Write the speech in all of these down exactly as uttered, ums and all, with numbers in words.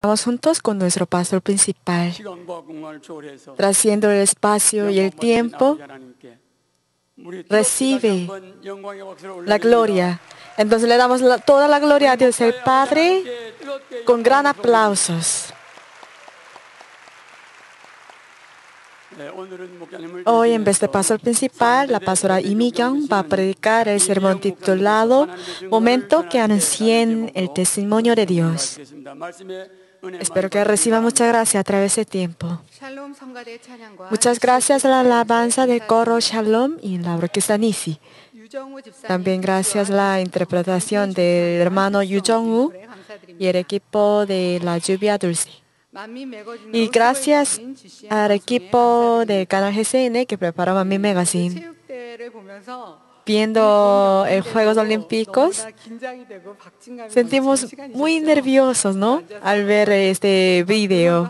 Vamos juntos con nuestro pastor principal, trasciendo el espacio y el tiempo, recibe la gloria. Entonces le damos la, toda la gloria a Dios el Padre con gran aplausos. Hoy, en vez de pastor principal, la pastora Lee Mi-kyung va a predicar el sermón titulado Momento que anuncien el testimonio de Dios. Espero que reciba mucha gracia a través del tiempo. Muchas gracias a la alabanza del coro Shalom y la orquesta Nisi. También gracias a la interpretación del hermano Yu Jong-woo y el equipo de La Lluvia Dulce. Y gracias al equipo del canal G C N que preparó Mami Magazine. Viendo los Juegos Olímpicos, sentimos muy nerviosos, ¿no? Al ver este video.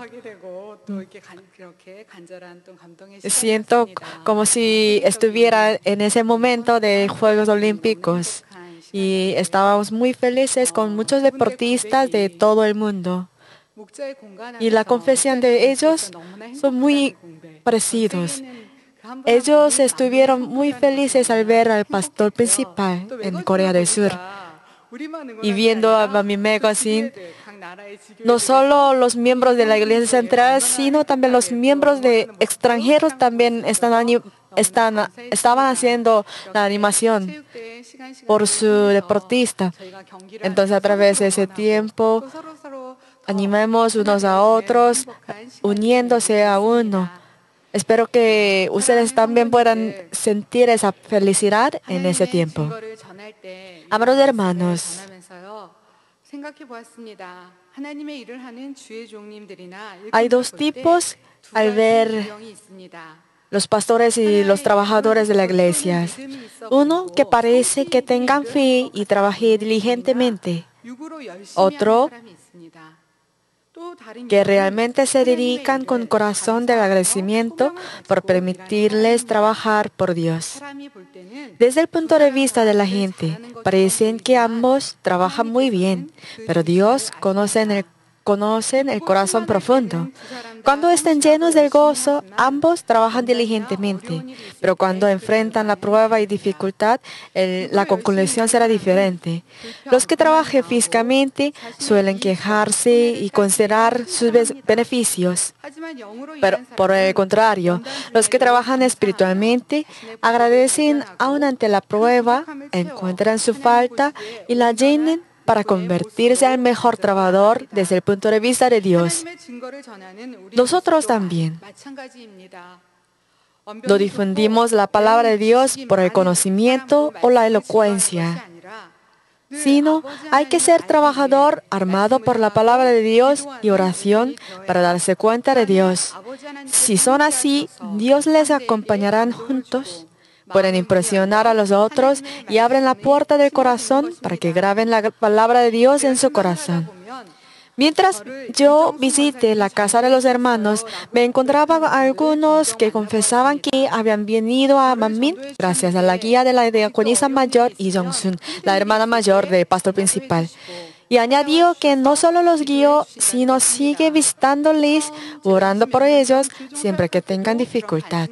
Siento como si estuviera en ese momento de Juegos Olímpicos. Y estábamos muy felices con muchos deportistas de todo el mundo. Y la confesión de ellos son muy parecidos. Ellos estuvieron muy felices al ver al pastor principal en Corea del Sur. Y viendo a Mami Magazine, no solo los miembros de la Iglesia Central, sino también los miembros de extranjeros también están, están, estaban haciendo la animación por su deportista. Entonces, a través de ese tiempo, animemos unos a otros, uniéndose a uno. Espero que ustedes también puedan sentir esa felicidad en ese tiempo. Amados hermanos, hay dos tipos al ver los pastores y los trabajadores de la iglesia. Uno que parece que tengan fe y trabaje diligentemente. Otro que realmente se dedican con corazón de agradecimiento por permitirles trabajar por Dios. Desde el punto de vista de la gente, parecen que ambos trabajan muy bien, pero Dios conoce el conocen el corazón profundo. Cuando estén llenos del gozo, ambos trabajan diligentemente, pero cuando enfrentan la prueba y dificultad, el, la conclusión será diferente. Los que trabajan físicamente suelen quejarse y considerar sus beneficios, pero por el contrario, los que trabajan espiritualmente agradecen aún ante la prueba, encuentran su falta y la llenan para convertirse al mejor trabajador desde el punto de vista de Dios. Nosotros también no difundimos la palabra de Dios por el conocimiento o la elocuencia, sino hay que ser trabajador armado por la palabra de Dios y oración para darse cuenta de Dios. Si son así, Dios les acompañará juntos. Pueden impresionar a los otros y abren la puerta del corazón para que graben la palabra de Dios en su corazón. Mientras yo visité la casa de los hermanos, me encontraba algunos que confesaban que habían venido a Manmin gracias a la guía de la diaconisa mayor Lee Jong-sun, la hermana mayor del pastor principal. Y añadió que no solo los guió, sino sigue visitándoles, orando por ellos siempre que tengan dificultad.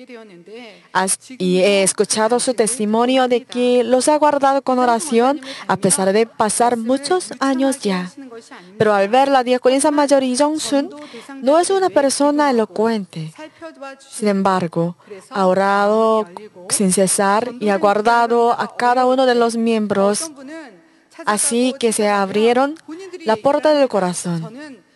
Y he escuchado su testimonio de que los ha guardado con oración a pesar de pasar muchos años ya. Pero al ver la diaconisa mayor Lee Jong-sun, no es una persona elocuente. Sin embargo, ha orado sin cesar y ha guardado a cada uno de los miembros. Así que se abrieron la puerta del corazón.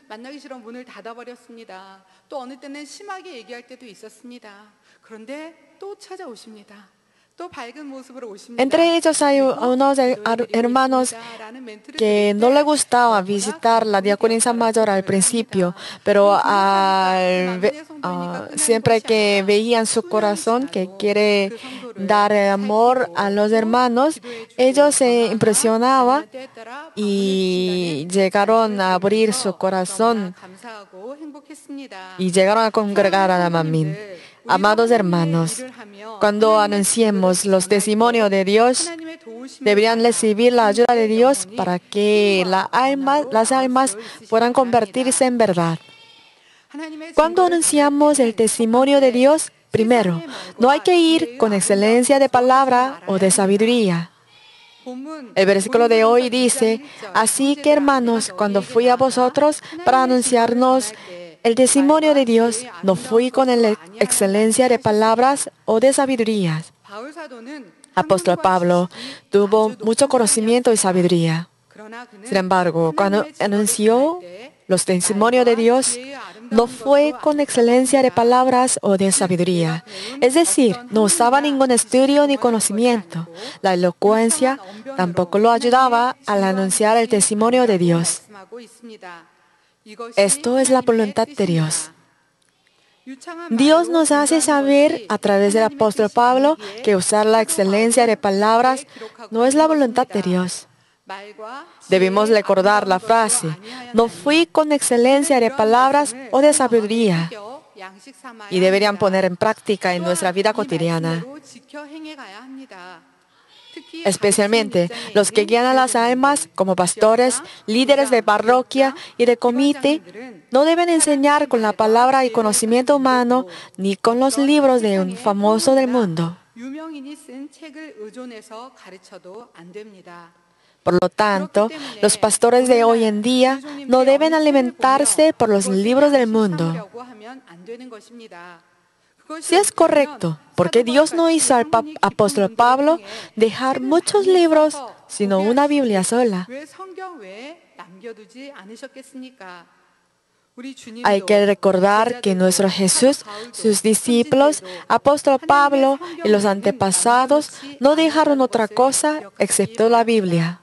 Entre ellos hay unos hermanos que no les gustaba visitar la diaconisa mayor al principio, pero al, uh, siempre que veían su corazón que quiere dar amor a los hermanos, ellos se impresionaban y llegaron a abrir su corazón y llegaron a congregar a la Manmin. Amados hermanos, cuando anunciemos los testimonios de Dios, deberían recibir la ayuda de Dios para que la alma, las almas puedan convertirse en verdad. Cuando anunciamos el testimonio de Dios, primero, no hay que ir con excelencia de palabra o de sabiduría. El versículo de hoy dice, así que hermanos, cuando fui a vosotros para anunciarnos el testimonio de Dios, no fui con el excelencia de palabras o de sabiduría. Apóstol Pablo tuvo mucho conocimiento y sabiduría. Sin embargo, cuando anunció los testimonios de Dios, no fue con excelencia de palabras o de sabiduría. Es decir, no usaba ningún estudio ni conocimiento. La elocuencia tampoco lo ayudaba al anunciar el testimonio de Dios. Esto es la voluntad de Dios. Dios nos hace saber a través del apóstol Pablo que usar la excelencia de palabras no es la voluntad de Dios. Debemos recordar la frase, no fui con excelencia de palabras o de sabiduría, y deberían poner en práctica en nuestra vida cotidiana. Especialmente los que guían a las almas como pastores, líderes de parroquia y de comité, no deben enseñar con la palabra y conocimiento humano ni con los libros de un famoso del mundo. Por lo tanto, los pastores de hoy en día no deben alimentarse por los libros del mundo. Si es correcto, porque Dios no hizo al apóstol Pablo dejar muchos libros, sino una Biblia sola. Hay que recordar que nuestro Jesús, sus discípulos, apóstol Pablo y los antepasados no dejaron otra cosa excepto la Biblia.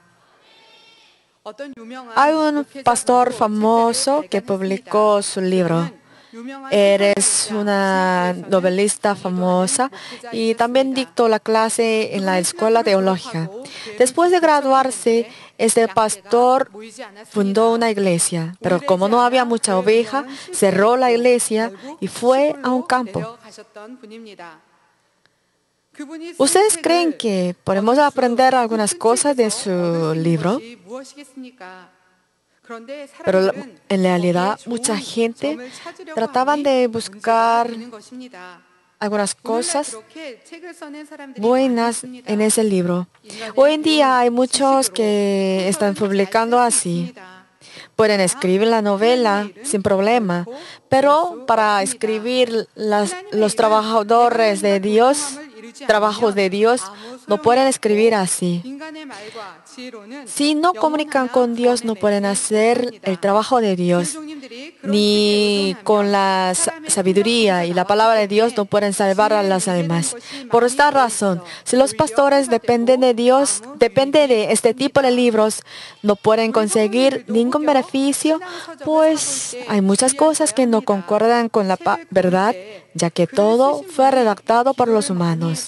Hay un pastor famoso que publicó su libro. Eres una novelista famosa y también dictó la clase en la escuela teológica. Después de graduarse, este pastor fundó una iglesia, pero como no había mucha oveja, cerró la iglesia y fue a un campo. ¿Ustedes creen que podemos aprender algunas cosas de su libro? Pero en realidad mucha gente trataban de buscar algunas cosas buenas en ese libro. Hoy en día hay muchos que están publicando así. Pueden escribir la novela sin problema, pero para escribir las, los trabajadores de Dios, trabajos de Dios, no pueden escribir así. Si no comunican con Dios, no pueden hacer el trabajo de Dios. Ni con la sabiduría y la palabra de Dios no pueden salvar a las almas. Por esta razón, si los pastores dependen de Dios, dependen de este tipo de libros, no pueden conseguir ningún beneficio, pues hay muchas cosas que no concuerdan con la verdad, ya que todo fue redactado por los humanos.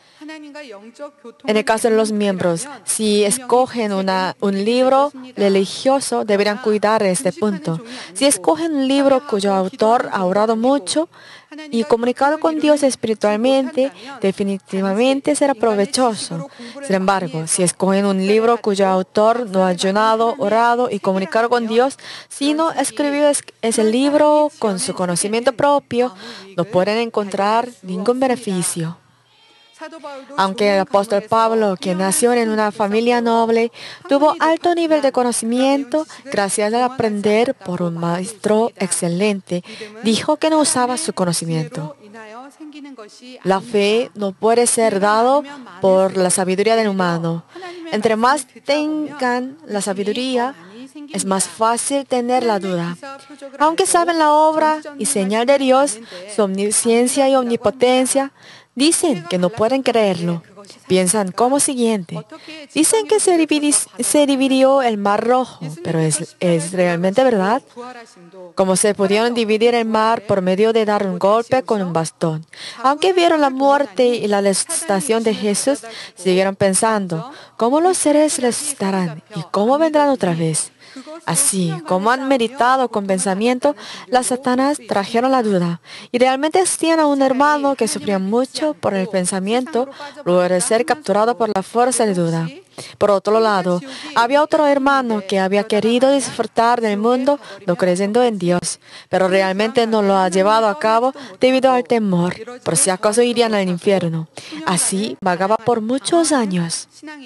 En el caso de los miembros, si escogen una, un libro religioso, deberían cuidar de este punto. Si escogen un libro cuyo autor ha orado mucho y comunicado con Dios espiritualmente, definitivamente será provechoso. Sin embargo, si escogen un libro cuyo autor no ha ayunado, orado y comunicado con Dios, sino escribió ese libro con su conocimiento propio, no pueden encontrar ningún beneficio. Aunque el apóstol Pablo, quien nació en una familia noble, tuvo alto nivel de conocimiento gracias al aprender por un maestro excelente, dijo que no usaba su conocimiento. La fe no puede ser dado por la sabiduría del humano. Entre más tengan la sabiduría, es más fácil tener la duda. Aunque saben la obra y señal de Dios, su omnisciencia y omnipotencia, dicen que no pueden creerlo. Piensan como siguiente. Dicen que se, dividi se dividió el Mar Rojo, pero ¿es, ¿es realmente verdad? Como se pudieron dividir el mar por medio de dar un golpe con un bastón. Aunque vieron la muerte y la resucitación de Jesús, siguieron pensando, ¿cómo los seres resucitarán y cómo vendrán otra vez? Así como han meditado con pensamiento, las Satanás trajeron la duda. Y realmente existían a un hermano que sufría mucho por el pensamiento, luego de ser capturado por la fuerza de duda. Por otro lado, había otro hermano que había querido disfrutar del mundo no creyendo en Dios, pero realmente no lo ha llevado a cabo debido al temor, por si acaso irían al infierno. Así vagaba por muchos años.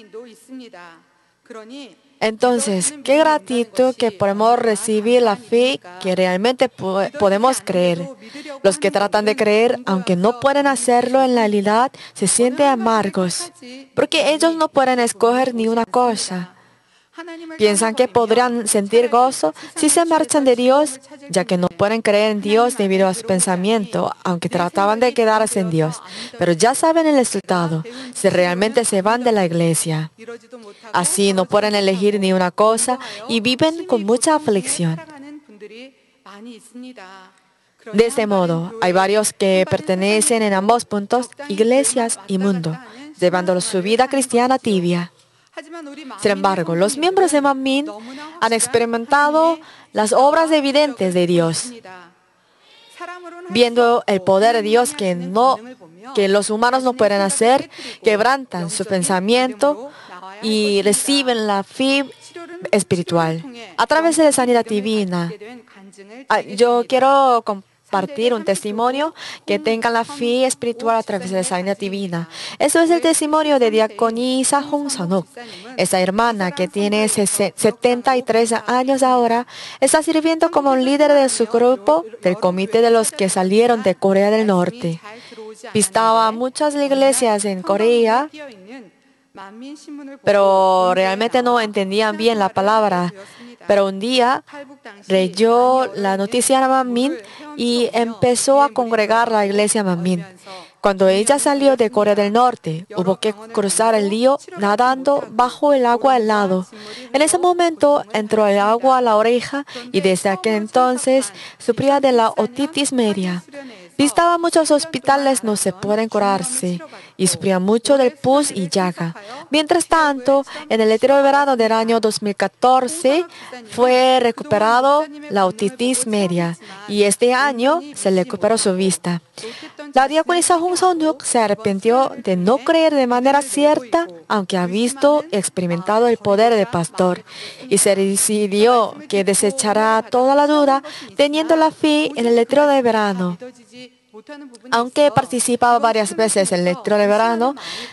Entonces, qué gratitud que podemos recibir la fe que realmente po- podemos creer. Los que tratan de creer, aunque no pueden hacerlo en la realidad, se sienten amargos, porque ellos no pueden escoger ni una cosa. Piensan que podrían sentir gozo si se marchan de Dios, ya que no pueden creer en Dios debido a su pensamiento, aunque trataban de quedarse en Dios. Pero ya saben el resultado, si realmente se van de la iglesia. Así no pueden elegir ni una cosa y viven con mucha aflicción. De este modo, hay varios que pertenecen en ambos puntos, iglesias y mundo, llevando su vida cristiana tibia. Sin embargo, los miembros de Manmin han experimentado las obras evidentes de Dios, viendo el poder de Dios que, no, que los humanos no pueden hacer, quebrantan su pensamiento y reciben la fe espiritual a través de la sanidad divina. Ah, Yo quiero compartir un testimonio que tenga la fe espiritual a través de la sanidad divina. Eso es el testimonio de diaconisa Hong Sanuk. Esa hermana que tiene setenta y tres años ahora está sirviendo como líder de su grupo del comité de los que salieron de Corea del Norte. Visitaba muchas iglesias en Corea, pero realmente no entendían bien la palabra. Pero un día leyó la noticia de Manmin y empezó a congregar la iglesia Manmin. Cuando ella salió de Corea del Norte, hubo que cruzar el río nadando bajo el agua helado. En ese momento entró el agua a la oreja y desde aquel entonces sufría de la otitis media. Visitaba muchos hospitales, no se pueden curarse, y sufría mucho del pus y llaga. Mientras tanto, en el retiro de verano del año dos mil catorce fue recuperado la otitis media, y este año se le recuperó su vista. La diaconisa Hong Sanuk se arrepintió de no creer de manera cierta, aunque ha visto y experimentado el poder del pastor, y se decidió que desechará toda la duda, teniendo la fe en el retiro de verano. Aunque participaba varias veces en el retiro de verano,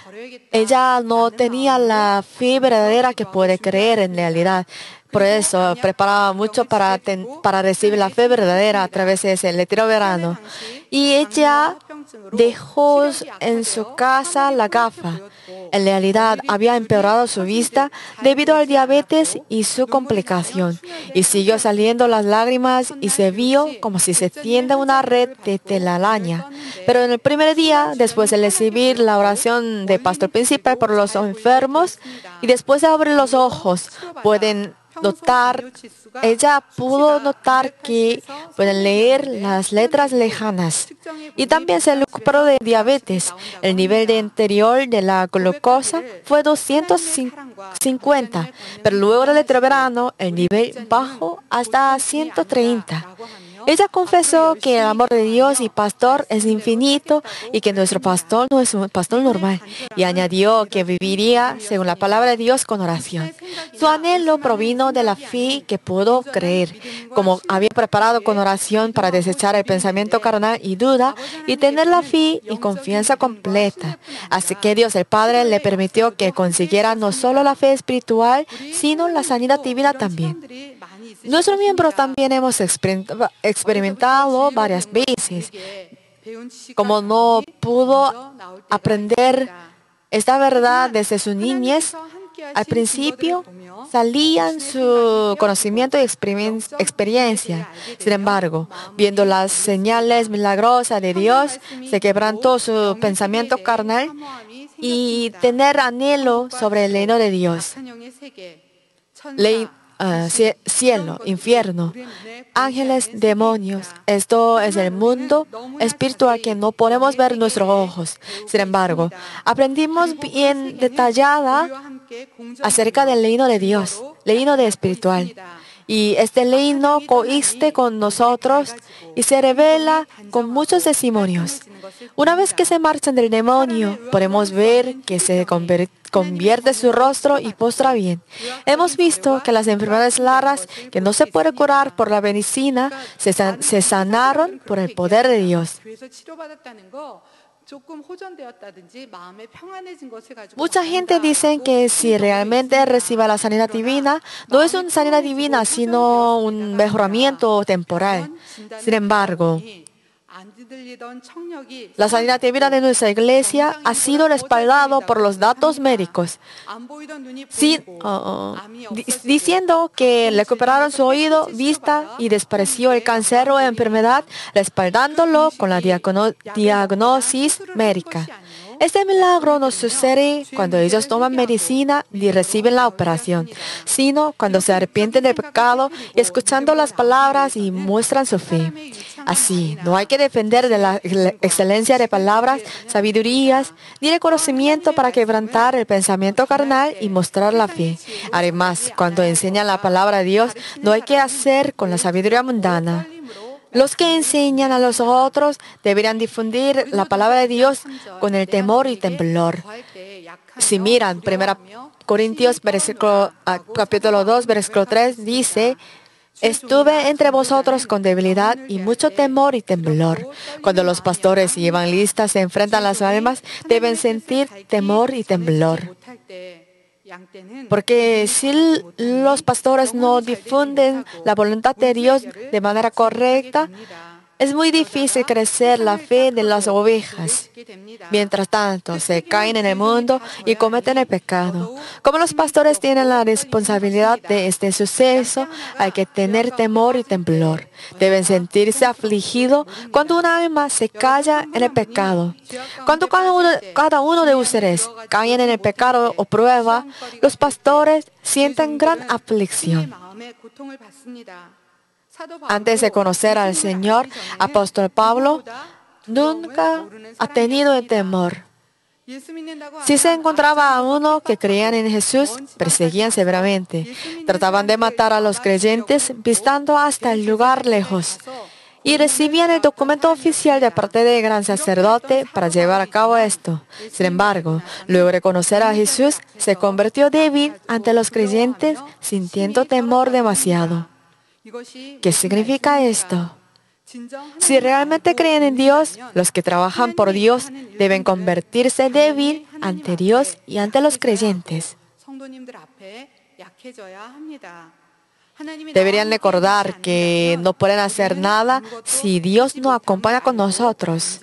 ella no tenía la fe verdadera que puede creer en realidad. Por eso preparaba mucho para, ten, para recibir la fe verdadera a través de ese retiro de verano. Y ella dejó en su casa la gafa. En realidad había empeorado su vista debido al diabetes y su complicación. Y siguió saliendo las lágrimas y se vio como si se tiende una red de telaraña. Pero en el primer día, después de recibir la oración del pastor principal por los enfermos y después de abrir los ojos, pueden notar, ella pudo notar que pueden leer las letras lejanas. Y también se recuperó de diabetes. El nivel de interior de la glucosa fue doscientos cincuenta, pero luego del verano el nivel bajó hasta ciento treinta. Ella confesó que el amor de Dios y pastor es infinito y que nuestro pastor no es un pastor normal. Y añadió que viviría según la palabra de Dios con oración. Su anhelo provino de la fe que pudo creer, como había preparado con oración para desechar el pensamiento carnal y duda y tener la fe y confianza completa. Así que Dios el Padre le permitió que consiguiera no solo la fe espiritual, sino la sanidad divina también. Nuestros miembros también hemos experimentado varias veces. Como no pudo aprender esta verdad desde su niñez, al principio salían su conocimiento y experiencia. Sin embargo, viendo las señales milagrosas de Dios, se quebrantó su pensamiento carnal y tener anhelo sobre el reino de Dios. Le Uh, cielo, infierno, ángeles, demonios. Esto es el mundo espiritual que no podemos ver nuestros ojos. Sin embargo, aprendimos bien detallada acerca del reino de Dios, reino de espiritual. y este ley no coexiste con nosotros y se revela con muchos testimonios. Una vez que se marchan del demonio, podemos ver que se convierte convierte su rostro y postra bien. Hemos visto que las enfermedades raras que no se pueden curar por la medicina se, san- se sanaron por el poder de Dios. Mucha gente dice que si realmente reciba la sanidad divina, no es una sanidad divina, sino un mejoramiento temporal. Sin embargo, la sanidad divina de nuestra iglesia ha sido respaldado por los datos médicos, sí, uh, uh, di- diciendo que recuperaron su oído, vista y desapareció el cáncer o enfermedad, respaldándolo con la diagno- diagnosis médica. Este milagro no sucede cuando ellos toman medicina ni reciben la operación, sino cuando se arrepienten del pecado y escuchando las palabras y muestran su fe. Así, no hay que depender de la ex- excelencia de palabras, sabidurías, ni de conocimiento para quebrantar el pensamiento carnal y mostrar la fe. Además, cuando enseñan la palabra de Dios, no hay que hacer con la sabiduría mundana. Los que enseñan a los otros deberían difundir la palabra de Dios con el temor y temblor. Si miran, primera Corintios versículo, ah, capítulo dos, versículo tres, dice: estuve entre vosotros con debilidad y mucho temor y temblor. Cuando los pastores y evangelistas se enfrentan a las almas, deben sentir temor y temblor. Porque si l- los pastores no difunden la voluntad de Dios de manera correcta, es muy difícil crecer la fe de las ovejas. Mientras tanto, se caen en el mundo y cometen el pecado. Como los pastores tienen la responsabilidad de este suceso, hay que tener temor y temblor. Deben sentirse afligidos cuando un alma se calla en el pecado. Cuando cada uno, cada uno de ustedes caen en el pecado o prueba, los pastores sienten gran aflicción. Antes de conocer al Señor, apóstol Pablo nunca ha tenido el temor. Si se encontraba a uno que creían en Jesús, perseguían severamente. Trataban de matar a los creyentes visitando hasta el lugar lejos. Y recibían el documento oficial de parte del gran sacerdote para llevar a cabo esto. Sin embargo, luego de conocer a Jesús, se convirtió débil ante los creyentes, sintiendo temor demasiado. ¿Qué significa esto? Si realmente creen en Dios, los que trabajan por Dios deben convertirse débil ante Dios y ante los creyentes. Deberían recordar que no pueden hacer nada si Dios no acompaña con nosotros.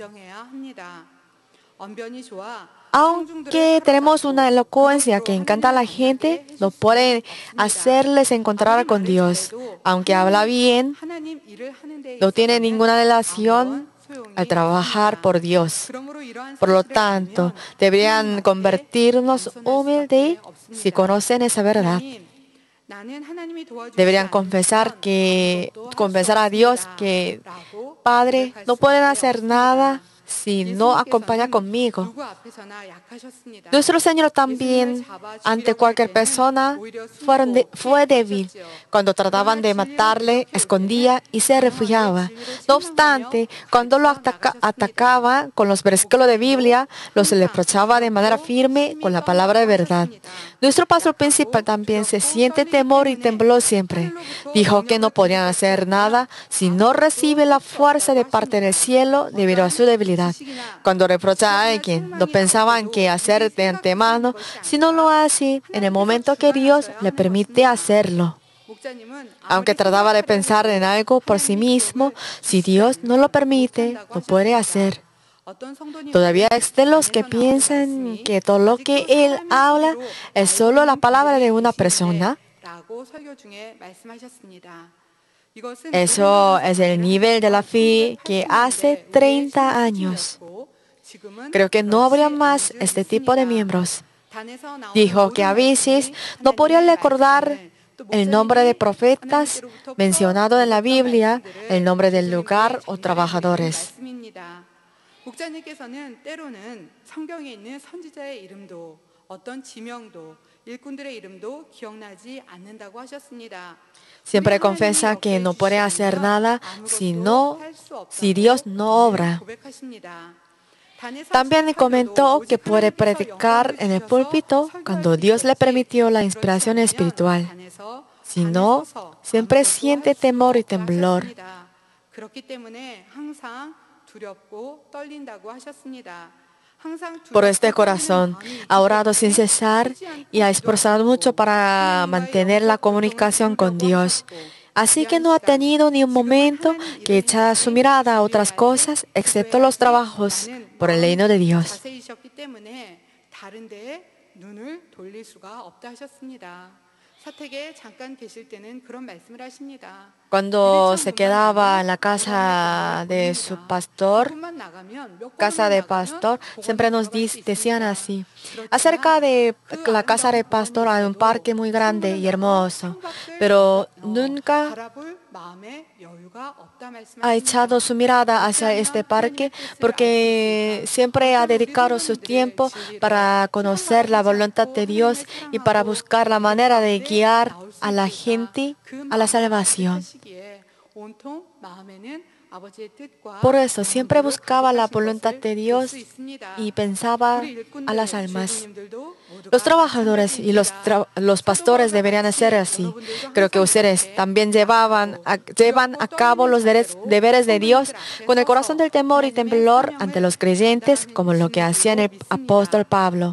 Aunque tenemos una elocuencia que encanta a la gente, no pueden hacerles encontrar con Dios. Aunque habla bien, no tiene ninguna relación al trabajar por Dios. Por lo tanto, deberían convertirnos humildes si conocen esa verdad. Deberían confesar que confesar a Dios que, Padre, no pueden hacer nada si no acompaña conmigo. Nuestro Señor también, ante cualquier persona, fueron de- fue débil. Cuando trataban de matarle, escondía y se refugiaba. No obstante, cuando lo ataca- atacaba con los versículos de Biblia, los reprochaba de manera firme con la palabra de verdad. Nuestro pastor principal también se siente temor y tembló siempre. Dijo que no podían hacer nada si no recibe la fuerza de parte del cielo debido a su debilidad. Cuando reprocha a alguien, no pensaban qué hacer de antemano, si no lo hace en el momento que Dios le permite hacerlo. Aunque trataba de pensar en algo por sí mismo, si Dios no lo permite, no puede hacer. Todavía existen los que piensan que todo lo que Él habla es solo la palabra de una persona. Eso es el nivel de la fe que hace treinta años. Creo que no habría más este tipo de miembros. Dijo que a veces no podía recordar el nombre de profetas mencionado en la Biblia, el nombre del lugar o trabajadores. 목자님께서는 때로는 성경에 있는 선지자의 이름도 어떤 지명도 Siempre confiesa que no puede hacer nada si, no, si Dios no obra. También comentó que puede predicar en el púlpito cuando Dios le permitió la inspiración espiritual. Si no, siempre siente temor y temblor. Por este corazón, ha orado sin cesar y ha esforzado mucho para mantener la comunicación con Dios. Así que no ha tenido ni un momento que echar su mirada a otras cosas, excepto los trabajos por el reino de Dios. Cuando se quedaba en la casa de su pastor, casa de pastor, siempre nos decían así. Acerca de la casa de pastor hay un parque muy grande y hermoso, pero nunca ha echado su mirada hacia este parque porque siempre ha dedicado su tiempo para conocer la voluntad de Dios y para buscar la manera de guiar a la gente a la salvación. Por eso siempre buscaba la voluntad de Dios y pensaba a las almas. Los trabajadores y los, tra los pastores deberían hacer así. Creo que ustedes también llevaban a, llevan a cabo los deberes de Dios con el corazón del temor y temblor ante los creyentes, como lo que hacía el apóstol Pablo.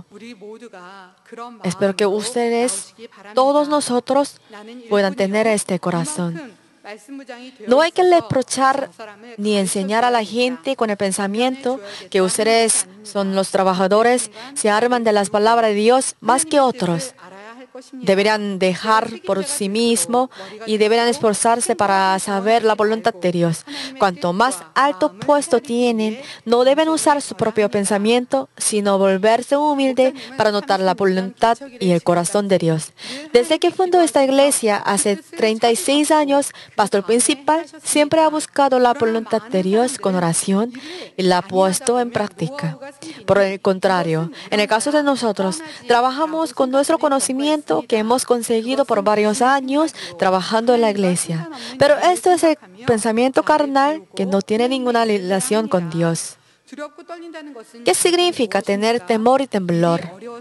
Espero que ustedes, todos nosotros, puedan tener este corazón. No hay que reprochar ni enseñar a la gente con el pensamiento que ustedes son los trabajadores, se arman de las palabras de Dios más que otros. Deberían dejar por sí mismos y deberían esforzarse para saber la voluntad de Dios. Cuanto más alto puesto tienen, no deben usar su propio pensamiento, sino volverse humilde para notar la voluntad y el corazón de Dios. Desde que fundó esta iglesia hace treinta y seis años, pastor principal siempre ha buscado la voluntad de Dios con oración y la ha puesto en práctica. Por el contrario, en el caso de nosotros, trabajamos con nuestro conocimiento que hemos conseguido por varios años trabajando en la iglesia. Pero esto es el pensamiento carnal que no tiene ninguna relación con Dios. ¿Qué significa tener temor y temblor?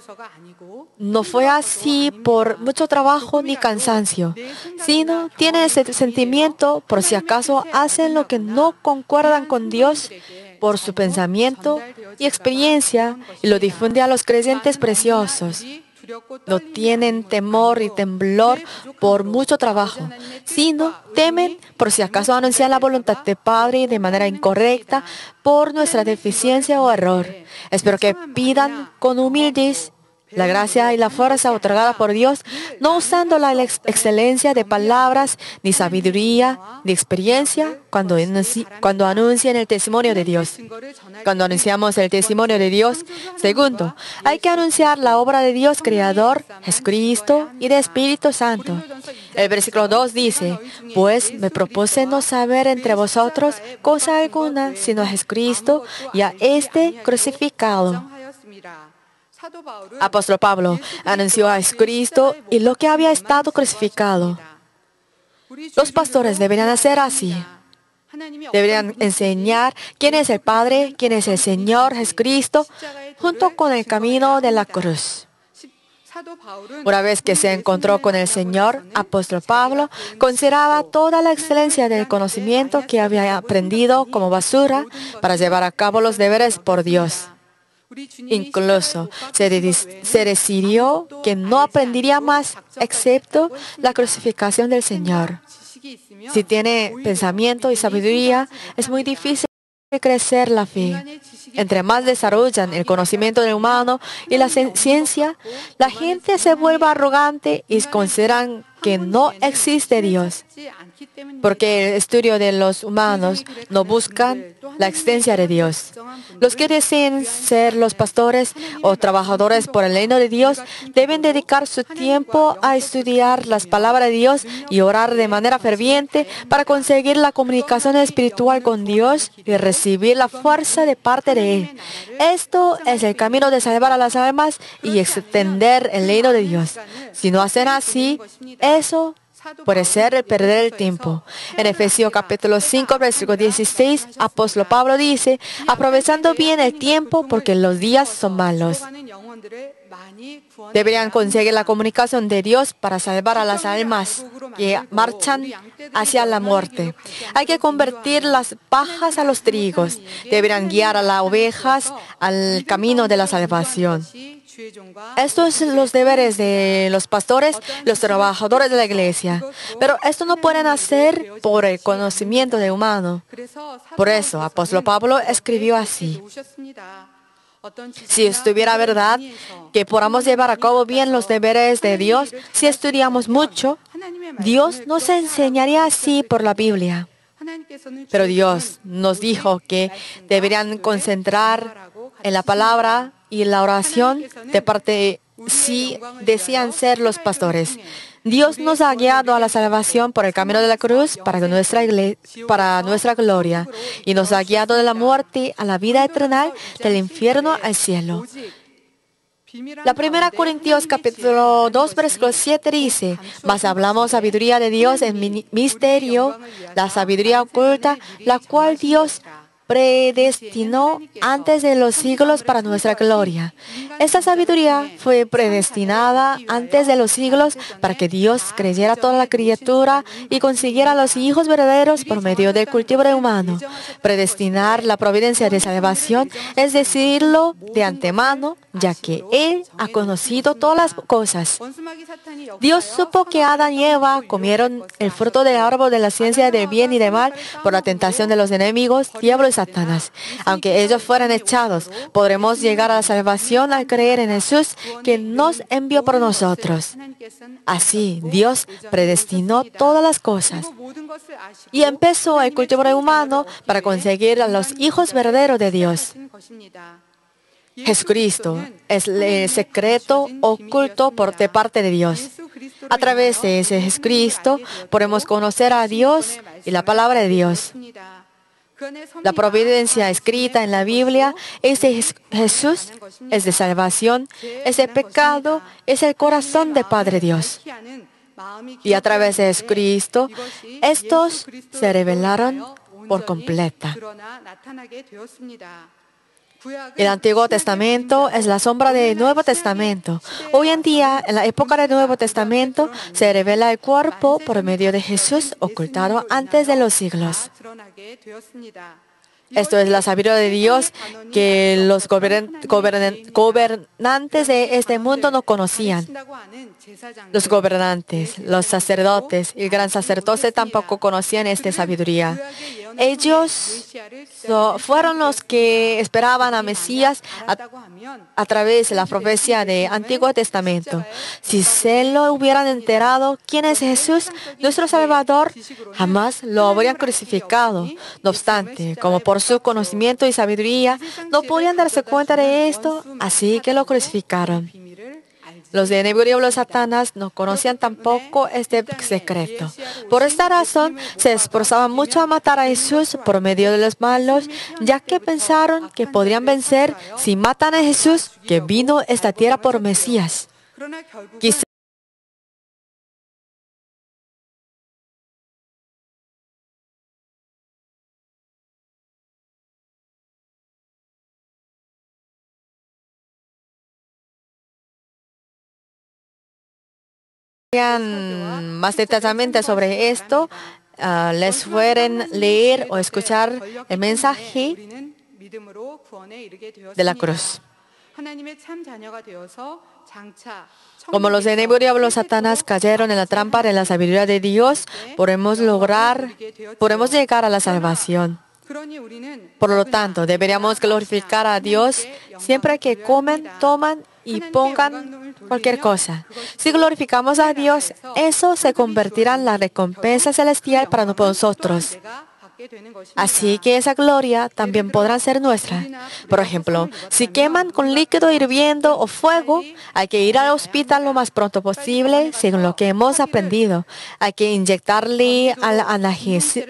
No fue así por mucho trabajo ni cansancio, sino tiene ese sentimiento por si acaso hacen lo que no concuerdan con Dios por su pensamiento y experiencia y lo difunde a los creyentes preciosos. No tienen temor y temblor por mucho trabajo, sino temen por si acaso anuncian la voluntad del Padre de manera incorrecta por nuestra deficiencia o error. Espero que pidan con humildez la gracia y la fuerza otorgada por Dios, no usando la ex excelencia de palabras, ni sabiduría, ni experiencia, cuando, anunci cuando anuncian el testimonio de Dios. Cuando anunciamos el testimonio de Dios, segundo, hay que anunciar la obra de Dios Creador, Jesucristo y de Espíritu Santo. El versículo dos dice, pues me propuse no saber entre vosotros cosa alguna, sino a Jesucristo y a este crucificado. Apóstol Pablo anunció a Jesucristo y lo que había estado crucificado. Los pastores deberían hacer así. Deberían enseñar quién es el Padre, quién es el Señor Jesucristo, junto con el camino de la cruz. Una vez que se encontró con el Señor, apóstol Pablo consideraba toda la excelencia del conocimiento que había aprendido como basura para llevar a cabo los deberes por Dios. Incluso se, de se decidió que no aprendería más excepto la crucificación del Señor. Si tiene pensamiento y sabiduría, es muy difícil crecer la fe. Entre más desarrollan el conocimiento del humano y la ciencia, la gente se vuelve arrogante y consideran que no existe Dios. Porque el estudio de los humanos no buscan la existencia de Dios. Los que deseen ser los pastores o trabajadores por el reino de Dios deben dedicar su tiempo a estudiar las palabras de Dios y orar de manera ferviente para conseguir la comunicación espiritual con Dios y recibir la fuerza de parte de Él. Esto es el camino de salvar a las almas y extender el reino de Dios. Si no hacen así, eso puede ser el perder el tiempo. En Efesios capítulo cinco, versículo dieciséis, apóstol Pablo dice, aprovechando bien el tiempo porque los días son malos. Deberían conseguir la comunicación de Dios para salvar a las almas que marchan hacia la muerte. Hay que convertir las pajas a los trigos. Deberían guiar a las ovejas al camino de la salvación. Estos son los deberes de los pastores, los trabajadores de la iglesia. Pero esto no pueden hacer por el conocimiento de humano. Por eso, apóstol Pablo escribió así. Si estuviera verdad que podamos llevar a cabo bien los deberes de Dios, si estudiamos mucho, Dios nos enseñaría así por la Biblia. Pero Dios nos dijo que deberían concentrar en la palabra y la oración de parte si desean ser los pastores. Dios nos ha guiado a la salvación por el camino de la cruz para nuestra, iglesia, para nuestra gloria y nos ha guiado de la muerte a la vida eterna, del infierno al cielo. La primera Corintios capítulo dos, versículo siete dice, mas hablamos sabiduría de Dios en misterio, la sabiduría oculta, la cual Dios predestinó antes de los siglos para nuestra gloria. Esta sabiduría fue predestinada antes de los siglos para que Dios creyera a toda la criatura y consiguiera los hijos verdaderos por medio del cultivo de humano. Predestinar la providencia de salvación es decirlo de antemano, ya que Él ha conocido todas las cosas. Dios supo que Adán y Eva comieron el fruto del árbol de la ciencia del bien y del mal por la tentación de los enemigos, diablo y Satanás. Aunque ellos fueran echados, podremos llegar a la salvación al creer en Jesús que nos envió por nosotros. Así, Dios predestinó todas las cosas y empezó el cultivo humano para conseguir a los hijos verdaderos de Dios. Jesucristo es el secreto oculto por de parte de Dios. A través de ese Jesucristo podemos conocer a Dios y la palabra de Dios. La providencia escrita en la Biblia es de Jesús, es de salvación, es de pecado, es el corazón de Padre Dios. Y a través de Jesucristo, estos se revelaron por completa. El Antiguo Testamento es la sombra del Nuevo Testamento. Hoy en día, en la época del Nuevo Testamento, se revela el cuerpo por medio de Jesús ocultado antes de los siglos. Esto es la sabiduría de Dios que los gobern gobern gobernantes de este mundo no conocían. Los gobernantes, los sacerdotes y el gran sacerdote tampoco conocían esta sabiduría. Ellos so, fueron los que esperaban a Mesías a, a través de la profecía del Antiguo Testamento. Si se lo hubieran enterado quién es Jesús, nuestro Salvador, jamás lo habrían crucificado. No obstante, como por su conocimiento y sabiduría, no podían darse cuenta de esto, así que lo crucificaron. Los de Nebulio y los Satanás no conocían tampoco este secreto. Por esta razón, se esforzaban mucho a matar a Jesús por medio de los malos, ya que pensaron que podrían vencer si matan a Jesús, que vino a esta tierra por Mesías. Quizá más detalladamente sobre esto, uh, les fueren leer o escuchar el mensaje de la cruz. Como los de Nebulio y los Satanás cayeron en la trampa de la sabiduría de Dios, podemos lograr, podemos llegar a la salvación. Por lo tanto, deberíamos glorificar a Dios siempre que comen, toman y pongan cualquier cosa. Si glorificamos a Dios, eso se convertirá en la recompensa celestial para nosotros. Así que esa gloria también podrá ser nuestra. Por ejemplo, si queman con líquido hirviendo o fuego, hay que ir al hospital lo más pronto posible, según lo que hemos aprendido. Hay que inyectarle al analgesi-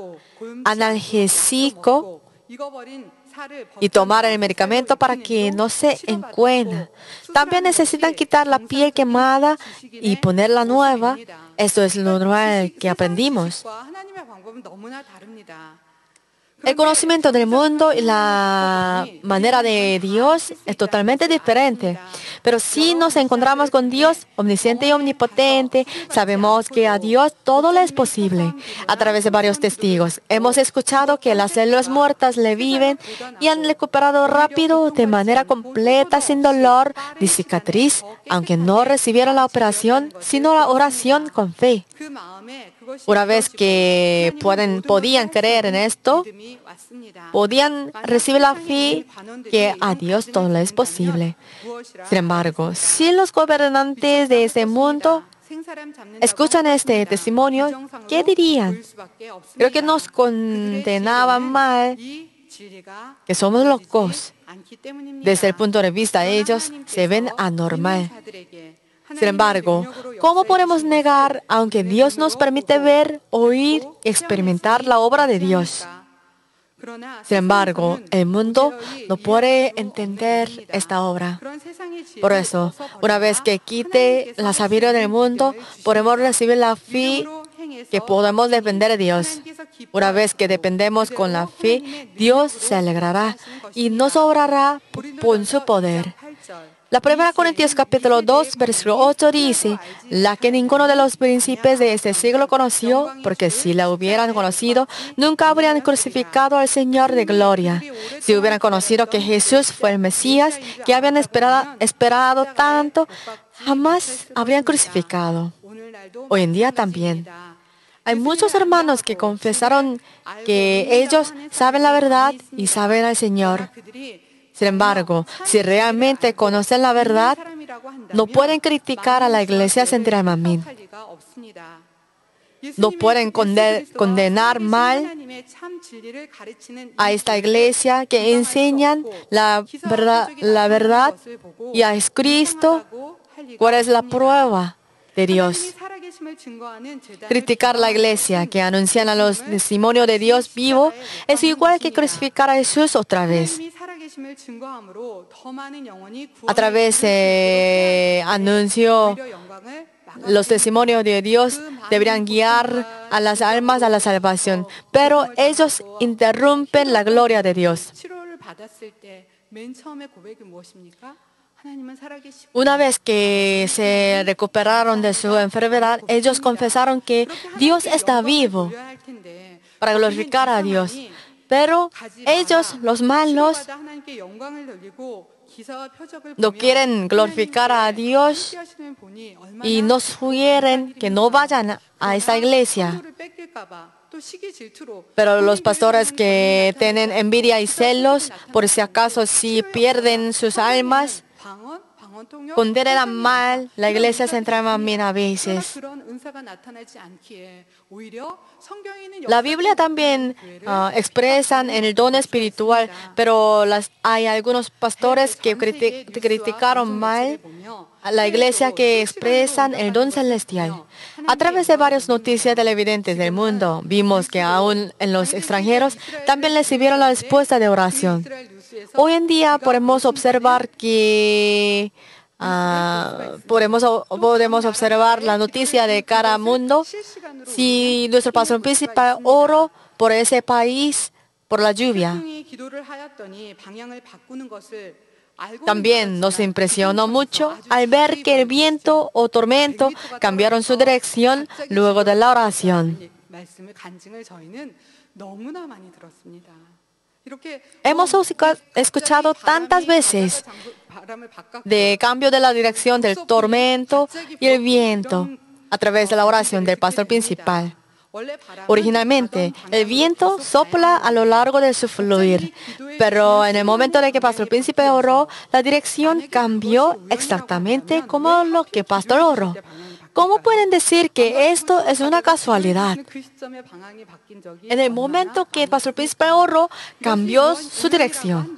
analgésico y tomar el medicamento para que no se encuena. También necesitan quitar la piel quemada y ponerla nueva. Esto es lo normal que aprendimos. El conocimiento del mundo y la manera de Dios es totalmente diferente. Pero si nos encontramos con Dios, omnisciente y omnipotente, sabemos que a Dios todo le es posible. A través de varios testigos, hemos escuchado que las células muertas le viven y han recuperado rápido, de manera completa, sin dolor ni cicatriz, aunque no recibieron la operación, sino la oración con fe. Una vez que pueden, podían creer en esto, podían recibir la fe que a Dios todo le es posible. Sin embargo, si los gobernantes de este mundo escuchan este testimonio, ¿qué dirían? Creo que nos condenaban mal, que somos locos. Desde el punto de vista de ellos, se ven anormal. Sin embargo, ¿cómo podemos negar, aunque Dios nos permite ver, oír y experimentar la obra de Dios? Sin embargo, el mundo no puede entender esta obra. Por eso, una vez que quite la sabiduría del mundo, podemos recibir la fe que podemos depender de Dios. Una vez que dependemos con la fe, Dios se alegrará y nos obrará con su poder. La primera Corintios capítulo dos, versículo ocho dice, la que ninguno de los príncipes de este siglo conoció, porque si la hubieran conocido, nunca habrían crucificado al Señor de gloria. Si hubieran conocido que Jesús fue el Mesías, que habían esperado, esperado tanto, jamás habrían crucificado. Hoy en día también. Hay muchos hermanos que confesaron que ellos saben la verdad y saben al Señor. Sin embargo, si realmente conocen la verdad, no pueden criticar a la iglesia Central Manmin. No pueden condenar mal a esta iglesia que enseñan la verdad, la verdad y a Cristo. ¿Cuál es la prueba de Dios? Criticar la iglesia que anuncian a los testimonios de Dios vivo es igual que crucificar a Jesús otra vez. A través de anuncio, los testimonios de Dios deberían guiar a las almas a la salvación, pero ellos interrumpen la gloria de Dios. Una vez que se recuperaron de su enfermedad, ellos confesaron que Dios está vivo para glorificar a Dios. Pero ellos, los malos, no quieren glorificar a Dios y nos sugieren que no vayan a esa iglesia. Pero los pastores que tienen envidia y celos, por si acaso si pierden sus almas, condenan mal la iglesia Central Manmin a veces. La Biblia también uh, expresa en el don espiritual, pero las, hay algunos pastores que criti criticaron mal a la iglesia que expresan el don celestial. A través de varias noticias televidentes del mundo, vimos que aún en los extranjeros también recibieron la respuesta de oración. Hoy en día podemos observar que uh, podemos, podemos observar la noticia de cada mundo. Si nuestro pastor principal oró por ese país por la lluvia, también nos impresionó mucho al ver que el viento o tormento cambiaron su dirección luego de la oración. Hemos escuchado tantas veces de cambio de la dirección del tormento y el viento a través de la oración del pastor principal. Originalmente, el viento sopla a lo largo de su fluir, pero en el momento de que el pastor príncipe oró, la dirección cambió exactamente como lo que el pastor oró. ¿Cómo pueden decir que esto es una casualidad? En el momento que el pastor príncipe Oro cambió su dirección,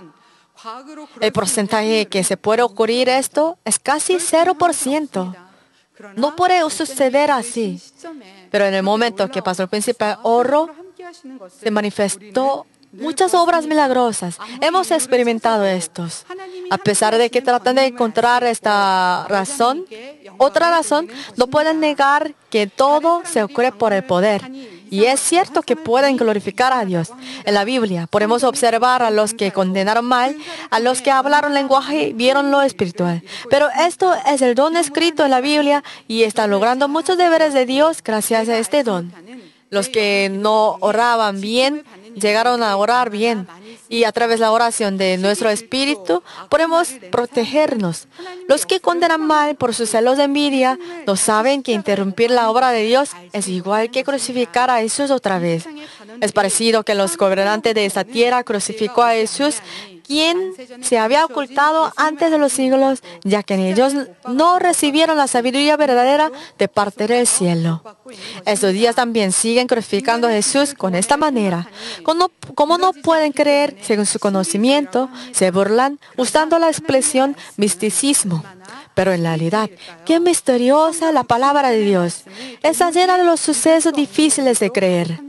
el porcentaje que se puede ocurrir esto es casi cero por ciento. No puede suceder así. Pero en el momento que pasó el príncipe Oro, se manifestó muchas obras milagrosas. Hemos experimentado estos. A pesar de que tratan de encontrar esta razón, otra razón, no pueden negar que todo se ocurre por el poder. Y es cierto que pueden glorificar a Dios. En la Biblia podemos observar a los que condenaron mal, a los que hablaron lenguaje y vieron lo espiritual. Pero esto es el don escrito en la Biblia y está logrando muchos deberes de Dios gracias a este don. Los que no oraban bien, llegaron a orar bien. Y a través de la oración de nuestro espíritu, podemos protegernos. Los que condenan mal por sus celos de envidia, no saben que interrumpir la obra de Dios es igual que crucificar a Jesús otra vez. Es parecido que los gobernantes de esta tierra crucificó a Jesús, quien se había ocultado antes de los siglos, ya que ellos no recibieron la sabiduría verdadera de parte del cielo. Estos días también siguen crucificando a Jesús con esta manera. Como, como no pueden creer según su conocimiento, se burlan usando la expresión misticismo. Pero en realidad, qué misteriosa la palabra de Dios. Está llena de los sucesos difíciles de creer.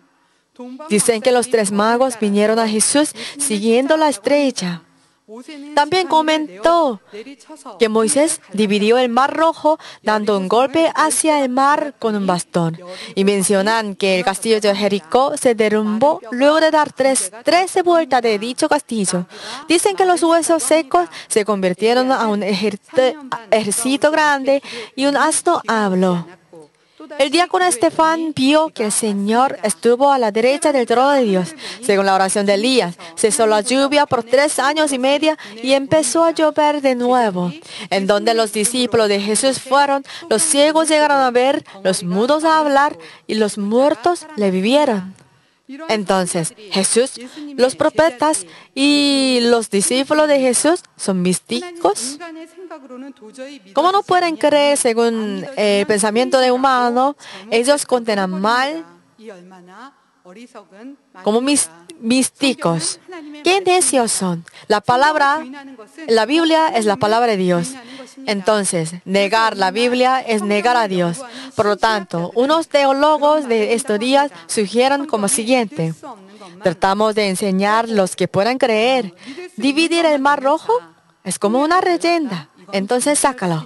Dicen que los tres magos vinieron a Jesús siguiendo la estrella. También comentó que Moisés dividió el mar rojo dando un golpe hacia el mar con un bastón. Y mencionan que el castillo de Jericó se derrumbó luego de dar tres, trece vueltas de dicho castillo. Dicen que los huesos secos se convirtieron a un ejército grande y un asno habló. El diácono Estefan vio que el Señor estuvo a la derecha del trono de Dios. Según la oración de Elías, cesó la lluvia por tres años y medio y empezó a llover de nuevo. En donde los discípulos de Jesús fueron, los ciegos llegaron a ver, los mudos a hablar y los muertos le vivieron. Entonces, Jesús, los profetas y los discípulos de Jesús son místicos. ¿Cómo no pueden creer según el pensamiento de humano? Ellos condenan mal como mis, místicos. ¿Qué necios son? La palabra, la Biblia es la palabra de Dios. Entonces, negar la Biblia es negar a Dios. Por lo tanto, unos teólogos de estos días sugieren como siguiente. Tratamos de enseñar los que puedan creer. Dividir el mar rojo es como una leyenda. Entonces, sácalo.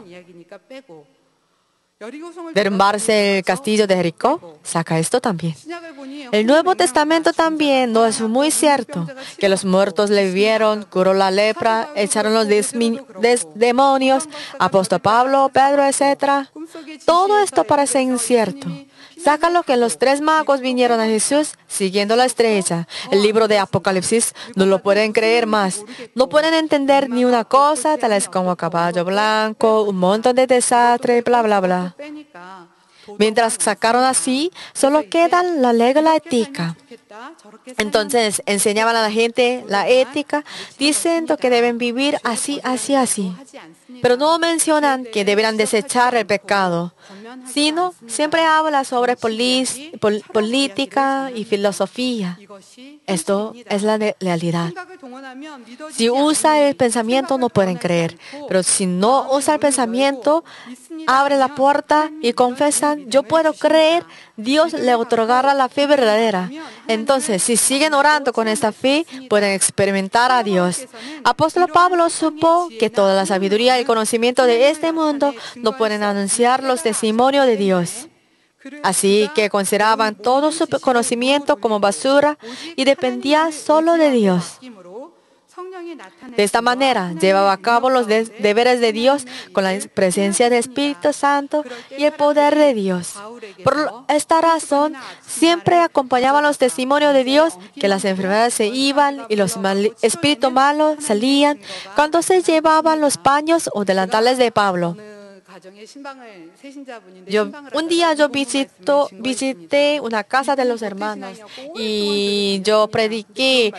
Derrumbarse el castillo de Jericó, saca esto también. El Nuevo Testamento también no es muy cierto, que los muertos le vieron, curó la lepra, echaron los demonios, apóstol Pablo, Pedro, etcétera. Todo esto parece incierto. Sácalo que los tres magos vinieron a Jesús siguiendo la estrella. El libro de Apocalipsis no lo pueden creer más. No pueden entender ni una cosa, tales como caballo blanco, un montón de desastre, bla, bla, bla. Mientras sacaron así, solo quedan la ley y la ética. Entonces enseñaban a la gente la ética, diciendo que deben vivir así, así, así. Pero no mencionan que deberán desechar el pecado, sino siempre habla sobre polis, pol, política y filosofía. Esto es la realidad. Si usa el pensamiento, no pueden creer. Pero si no usa el pensamiento, abre la puerta y confesan, yo puedo creer, Dios le otorgará la fe verdadera. Entonces, si siguen orando con esta fe, pueden experimentar a Dios. Apóstol Pablo supo que toda la sabiduría y el conocimiento de este mundo no pueden anunciar los testimonios de Dios. Así que consideraban todo su conocimiento como basura y dependía solo de Dios. De esta manera, llevaba a cabo los de deberes de Dios con la presencia del Espíritu Santo y el poder de Dios. Por esta razón, siempre acompañaban los testimonios de Dios que las enfermedades se iban y los mal espíritus malos salían cuando se llevaban los paños o delantales de Pablo. Yo, un día yo visito, visité una casa de los hermanos y yo prediqué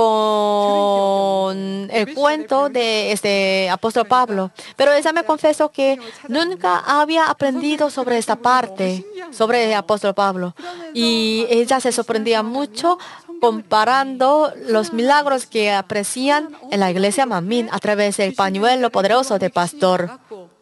con el cuento de este apóstol Pablo. Pero ella me confesó que nunca había aprendido sobre esta parte, sobre el apóstol Pablo. Y ella se sorprendía mucho comparando los milagros que aprecian en la iglesia Manmin a través del pañuelo poderoso de pastor.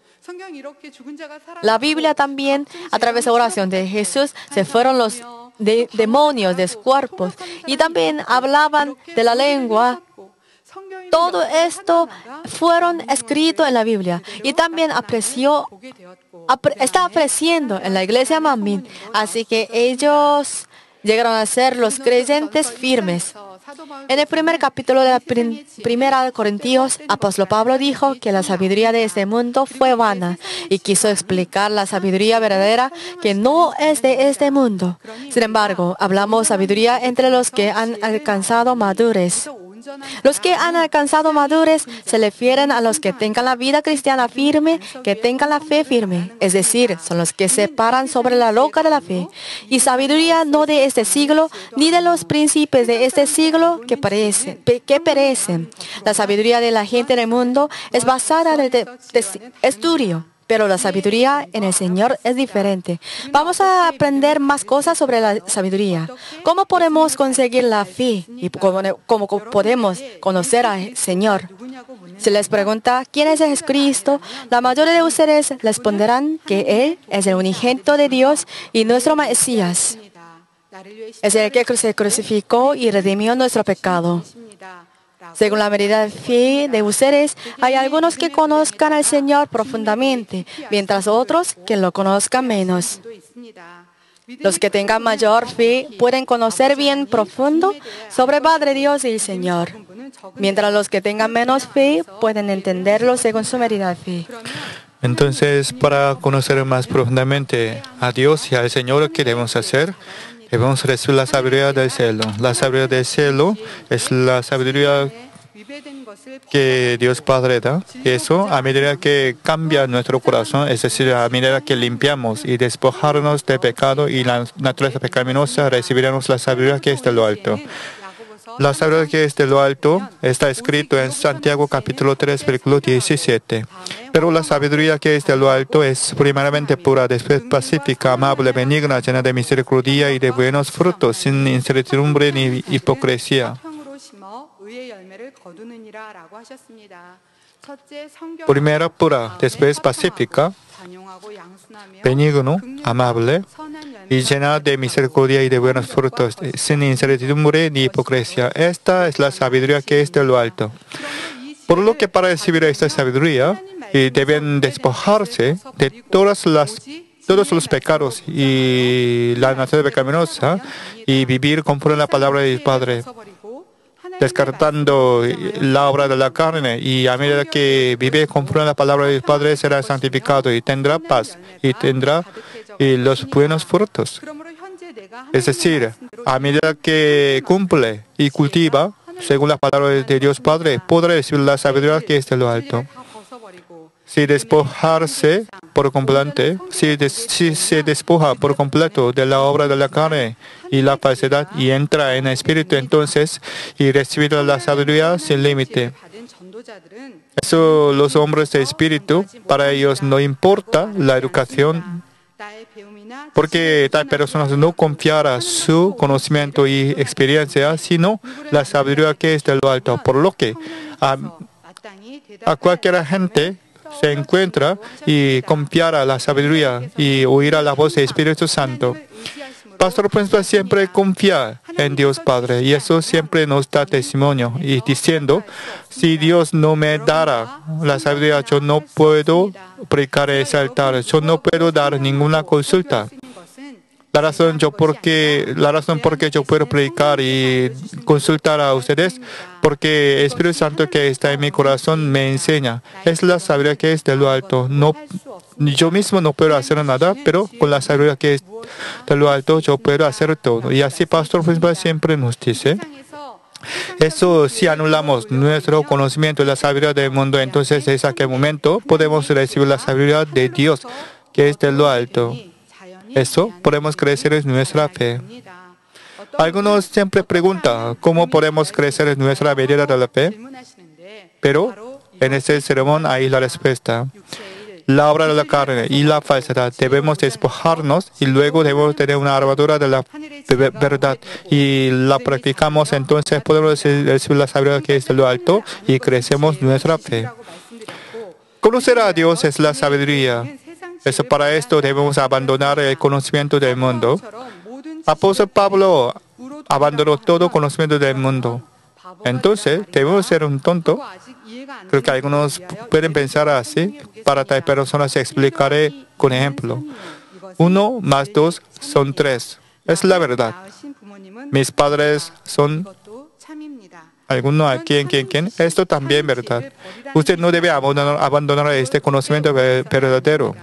La Biblia también, a través de la oración de Jesús, se fueron los de, demonios de sus cuerpos. Y también hablaban de la lengua. Todo esto fueron escritos en la Biblia. Y también apreció, apre, está apreciando en la iglesia Manmin. Así que ellos llegaron a ser los creyentes firmes. En el primer capítulo de la prim primera de Corintios, apóstol Pablo dijo que la sabiduría de este mundo fue vana y quiso explicar la sabiduría verdadera que no es de este mundo. Sin embargo, hablamos sabiduría entre los que han alcanzado madurez. Los que han alcanzado madurez se refieren a los que tengan la vida cristiana firme, que tengan la fe firme. Es decir, son los que se paran sobre la roca de la fe. Y sabiduría no de este siglo, ni de los príncipes de este siglo que perecen. Que perecen. La sabiduría de la gente en el mundo es basada en el estudio. Pero la sabiduría en el Señor es diferente. Vamos a aprender más cosas sobre la sabiduría. ¿Cómo podemos conseguir la fe? ¿Y cómo, cómo podemos conocer al Señor? Si les pregunta, ¿quién es Jesucristo? La mayoría de ustedes responderán que Él es el unigénito de Dios y nuestro Mesías. Es el que se crucificó y redimió nuestro pecado. Según la medida de fe de ustedes, hay algunos que conozcan al Señor profundamente, mientras otros que lo conozcan menos. Los que tengan mayor fe pueden conocer bien profundo sobre Padre Dios y el Señor, mientras los que tengan menos fe pueden entenderlo según su medida de fe. Entonces, para conocer más profundamente a Dios y al Señor, ¿qué debemos hacer? Debemos recibir la sabiduría del cielo. La sabiduría del cielo es la sabiduría que Dios Padre da. Eso, a medida que cambia nuestro corazón, es decir, a medida que limpiamos y despojarnos de pecado y la naturaleza pecaminosa, recibiremos la sabiduría que es de lo alto. La sabiduría que es de lo alto está escrito en Santiago capítulo tres, versículo diecisiete. Pero la sabiduría que es de lo alto es primeramente pura, después pacífica, amable, benigna, llena de misericordia y de buenos frutos, sin incertidumbre ni hipocresía. Primero pura, después pacífica, benigno, amable y llena de misericordia y de buenos frutos, sin incertidumbre ni hipocresía. Esta es la sabiduría que es de lo alto. Por lo que para recibir esta sabiduría, deben despojarse de todas las, todos los pecados y la naturaleza pecaminosa y vivir conforme a la palabra del Padre, descartando la obra de la carne, y a medida que vive conforme a la palabra del Padre será santificado y tendrá paz y tendrá y los buenos frutos. Es decir, a medida que cumple y cultiva según la palabra de Dios Padre, podrá recibir la sabiduría que es de lo alto. Si despojarse por completo, si, des, si se despoja por completo de la obra de la carne y la falsedad y entra en el Espíritu, entonces y recibirá la sabiduría sin límite. Eso, los hombres de Espíritu, para ellos no importa la educación, porque tal persona no confiará su conocimiento y experiencia, sino la sabiduría que es de lo alto. Por lo que a, a cualquier gente se encuentra y confiará la sabiduría y oirá la voz del Espíritu Santo. Pastor principal siempre confía en Dios Padre y eso siempre nos da testimonio y diciendo, si Dios no me dará la sabiduría, yo no puedo predicar ese altar, yo no puedo dar ninguna consulta. La razón, yo porque, la razón por qué yo puedo predicar y consultar a ustedes, porque el Espíritu Santo que está en mi corazón me enseña. Es la sabiduría que es de lo alto. No, yo mismo no puedo hacer nada, pero con la sabiduría que es de lo alto yo puedo hacer todo. Y así Pastor principal siempre nos dice, Eso, si anulamos nuestro conocimiento de la sabiduría del mundo, entonces en aquel momento podemos recibir la sabiduría de Dios, que es de lo alto. Eso podemos crecer en nuestra fe. Algunos siempre preguntan cómo podemos crecer en nuestra medida de la fe, pero en este sermón hay la respuesta. La obra de la carne y la falsedad debemos despojarnos y luego debemos tener una armadura de la verdad y la practicamos, entonces podemos recibir la sabiduría que es de lo alto y crecemos nuestra fe. Conocer a Dios es la sabiduría. Eso, para esto debemos abandonar el conocimiento del mundo. Apóstol Pablo abandonó todo conocimiento del mundo. Entonces, debemos ser un tonto. Creo que algunos pueden pensar así. Para tal persona se explicaré con ejemplo. Uno más dos son tres. Es la verdad. Mis padres son alguno aquí, en quien, quien. Esto también es verdad. Usted no debe abandonar, abandonar este conocimiento verdadero.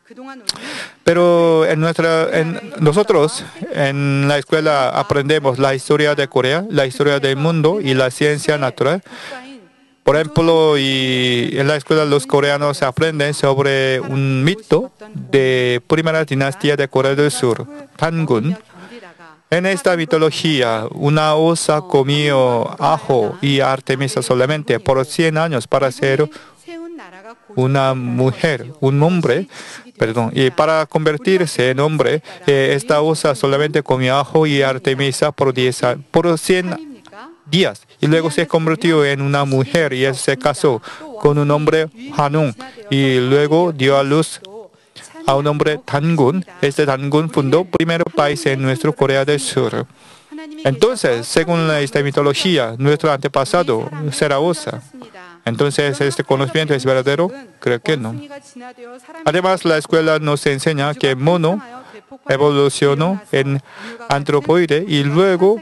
Pero en nuestra, en nosotros en la escuela aprendemos la historia de Corea, la historia del mundo y la ciencia natural. Por ejemplo, y en la escuela los coreanos aprenden sobre un mito de primera dinastía de Corea del Sur, Tangun. En esta mitología, una osa comió ajo y Artemisa solamente por cien años para ser una mujer, un hombre, perdón, y para convertirse en hombre, eh, esta osa solamente comió ajo y Artemisa por, diez, por cien días. Y luego se convirtió en una mujer y él se casó con un hombre Hanung y luego dio a luz a un hombre Tangun. Este Tangun fundó el primer país en nuestro Corea del Sur. Entonces, según esta mitología, nuestro antepasado será osa. Entonces, ¿este conocimiento es verdadero? Creo que no. Además, la escuela nos enseña que el mono evolucionó en antropoide y luego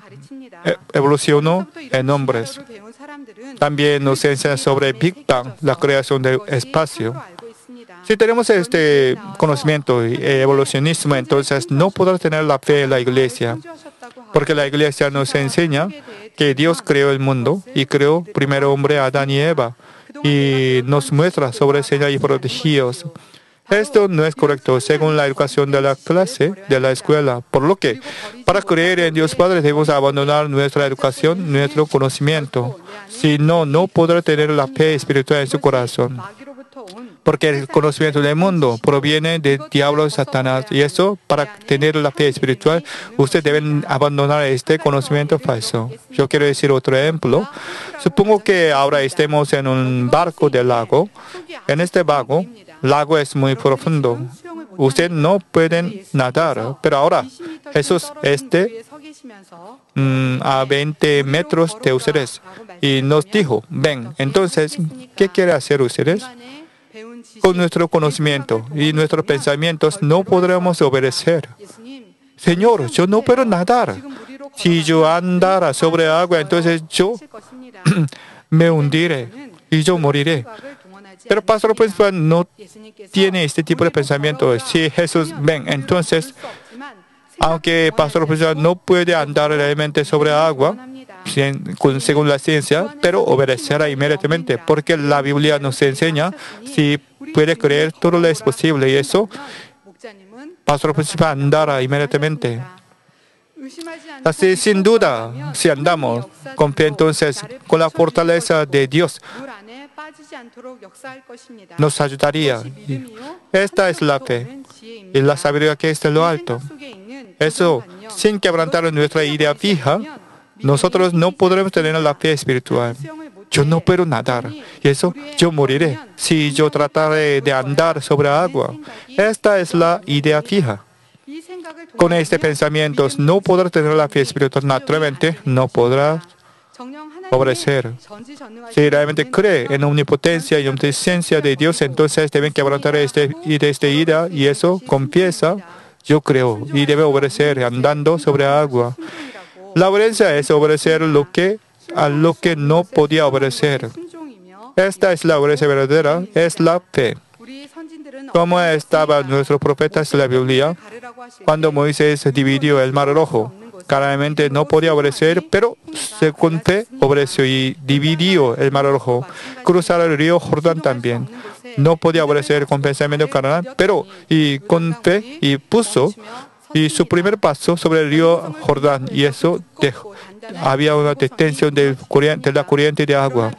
evolucionó en hombres. También nos enseña sobre Big Bang, la creación del espacio. Si tenemos este conocimiento evolucionismo, entonces no podrá tener la fe en la iglesia. Porque la iglesia nos enseña que Dios creó el mundo y creó primero hombre Adán y Eva y nos muestra sobre señales y prodigios. Esto no es correcto según la educación de la clase, de la escuela. Por lo que, para creer en Dios Padre debemos abandonar nuestra educación, nuestro conocimiento. Si no, no podrá tener la fe espiritual en su corazón. Porque el conocimiento del mundo proviene del diablo y Satanás. Y eso, para tener la fe espiritual, ustedes deben abandonar este conocimiento falso. Yo quiero decir otro ejemplo. Supongo que ahora estemos en un barco del lago. En este barco, el lago es muy profundo. Ustedes no pueden nadar. Pero ahora, Jesús esté mm, a veinte metros de ustedes. Y nos dijo, ven. Entonces, ¿qué quiere hacer ustedes? Con nuestro conocimiento y nuestros pensamientos no podremos obedecer. Señor, yo no puedo nadar. Si yo andara sobre agua, entonces yo me hundiré y yo moriré. Pero el pastor principal no tiene este tipo de pensamiento. Si Jesús ven, entonces, aunque el pastor principal no puede andar realmente sobre agua, según la ciencia, pero obedecerá inmediatamente, porque la Biblia nos enseña, si puede creer, todo lo es posible, y eso, pastor principal andará inmediatamente. Así, sin duda, si andamos con fe, entonces, con la fortaleza de Dios, nos ayudaría. Esta es la fe, y la sabiduría que es de lo alto. Eso, sin quebrantar nuestra idea fija, nosotros no podremos tener la fe espiritual. Yo no puedo nadar. Y eso, yo moriré si yo trataré de andar sobre agua. Esta es la idea fija. Con este pensamiento no podrá tener la fe espiritual. Naturalmente, no podrá obedecer. Si realmente cree en la omnipotencia y omnisciencia de Dios, entonces deben quebrantar este, esta idea y eso confiesa, yo creo, y debe obedecer andando sobre agua. La obediencia es obedecer lo que, a lo que no podía obedecer. Esta es la obediencia verdadera, es la fe. Como estaban nuestros profetas en la Biblia, cuando Moisés dividió el mar rojo, Claramente no podía obedecer, pero según fe obedeció y dividió el mar rojo. Cruzar el río Jordán también. No podía obedecer con pensamiento carnal, pero y con fe y puso y su primer paso sobre el río Jordán, y eso dejó. Había una detención de, de la corriente de agua.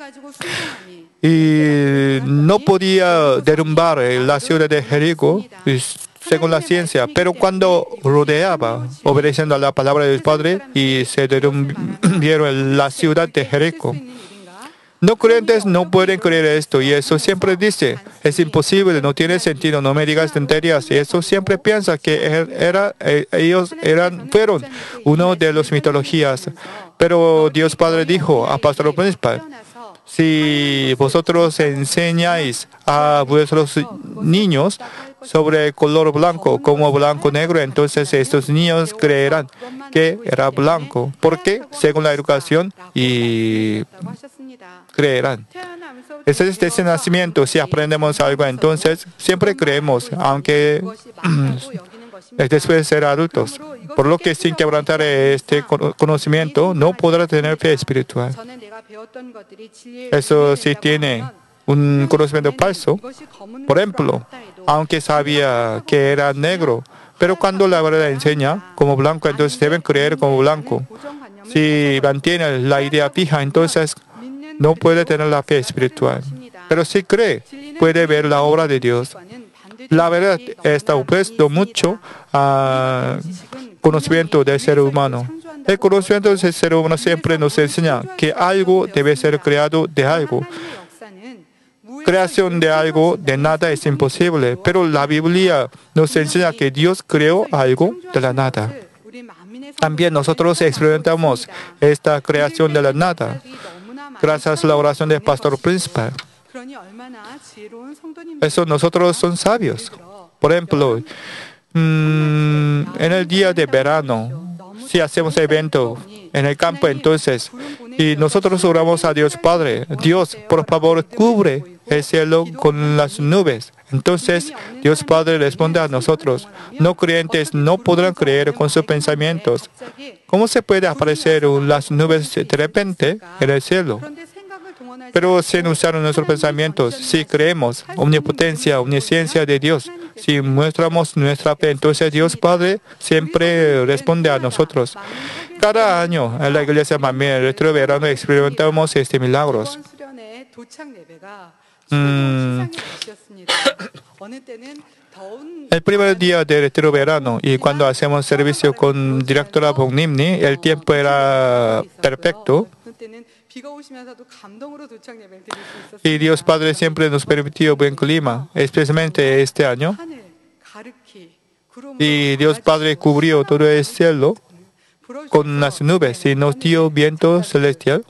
Y no podía derrumbar la ciudad de Jericó, según la ciencia, pero cuando rodeaba, obedeciendo a la palabra del Padre, y se derrumbieron la ciudad de Jericó. No creyentes no pueden creer esto, y eso siempre dice, es imposible, no tiene sentido, no me digas tonterías. Y eso siempre piensa que era, ellos eran, fueron uno de las mitologías. Pero Dios Padre dijo a Pastor Principal, si vosotros enseñáis a vuestros niños sobre el color blanco como blanco-negro, entonces estos niños creerán que era blanco, porque según la educación y creerán. Ese es desde el nacimiento. Si aprendemos algo, entonces siempre creemos, aunque después de ser adultos. Por lo que sin quebrantar este conocimiento, no podrá tener fe espiritual. Eso sí tiene un conocimiento falso. Por ejemplo, aunque sabía que era negro, pero cuando la verdad enseña como blanco, entonces deben creer como blanco. Si mantiene la idea fija, entonces no puede tener la fe espiritual. Pero si cree, puede ver la obra de Dios. La verdad está opuesto mucho al conocimiento del ser humano. El conocimiento del ser humano siempre nos enseña que algo debe ser creado de algo. Creación de algo de nada es imposible, pero la Biblia nos enseña que Dios creó algo de la nada. También nosotros experimentamos esta creación de la nada, gracias a la oración del Pastor Principal. Eso nosotros somos sabios. Por ejemplo, mmm, en el día de verano, si hacemos evento en el campo, entonces, y nosotros oramos a Dios Padre, Dios, por favor, cubre el cielo con las nubes. Entonces, Dios Padre responde a nosotros, no creyentes no podrán creer con sus pensamientos. ¿Cómo se puede aparecer las nubes de repente en el cielo? Pero sin usar nuestros pensamientos, si creemos omnipotencia, omnisciencia de Dios, si mostramos nuestra fe, entonces Dios Padre siempre responde a nosotros. Cada año en la iglesia Manmin, en el retiro de verano, experimentamos este milagros. Mm. El primer día del retiro verano y cuando hacemos servicio con directora Bongnimni, el tiempo era perfecto. Y Dios Padre siempre nos permitió buen clima, especialmente este año. Y Dios Padre cubrió todo el cielo con las nubes y nos dio viento celestial.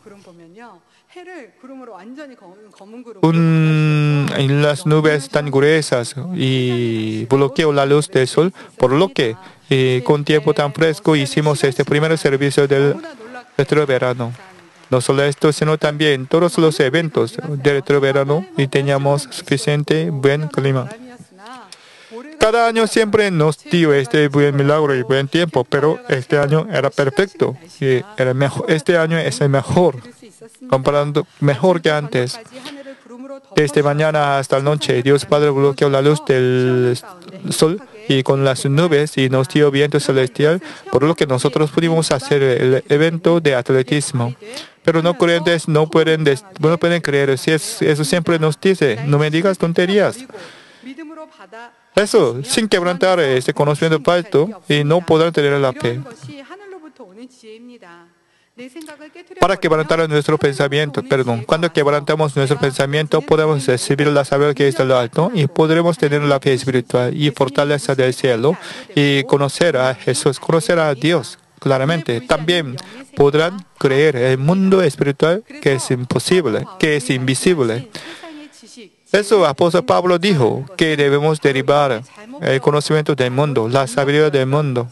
Un, en las nubes tan gruesas y bloqueó la luz del sol, por lo que y con tiempo tan fresco hicimos este primer servicio del retiro verano. No solo esto, sino también todos los eventos del retiro verano y teníamos suficiente buen clima. Cada año siempre nos dio este buen milagro y buen tiempo, pero este año era perfecto. Y era mejor. Este año es el mejor, comparando mejor que antes. Desde mañana hasta la noche, Dios Padre bloqueó la luz del sol y con las nubes y nos dio viento celestial, por lo que nosotros pudimos hacer el evento de atletismo. Pero no creyentes no pueden, no pueden creer. Si es, eso siempre nos dice, no me digas tonterías. Eso, sin quebrantar este conocimiento falto, y no podrán tener la fe. Para quebrantar nuestro pensamiento, perdón, cuando quebrantamos nuestro pensamiento, podemos recibir la sabiduría que está en lo alto y podremos tener la fe espiritual y fortaleza del cielo y conocer a Jesús, conocer a Dios claramente. También podrán creer el mundo espiritual que es imposible, que es invisible. Eso apóstol Pablo dijo que debemos derivar el conocimiento del mundo, la sabiduría del mundo.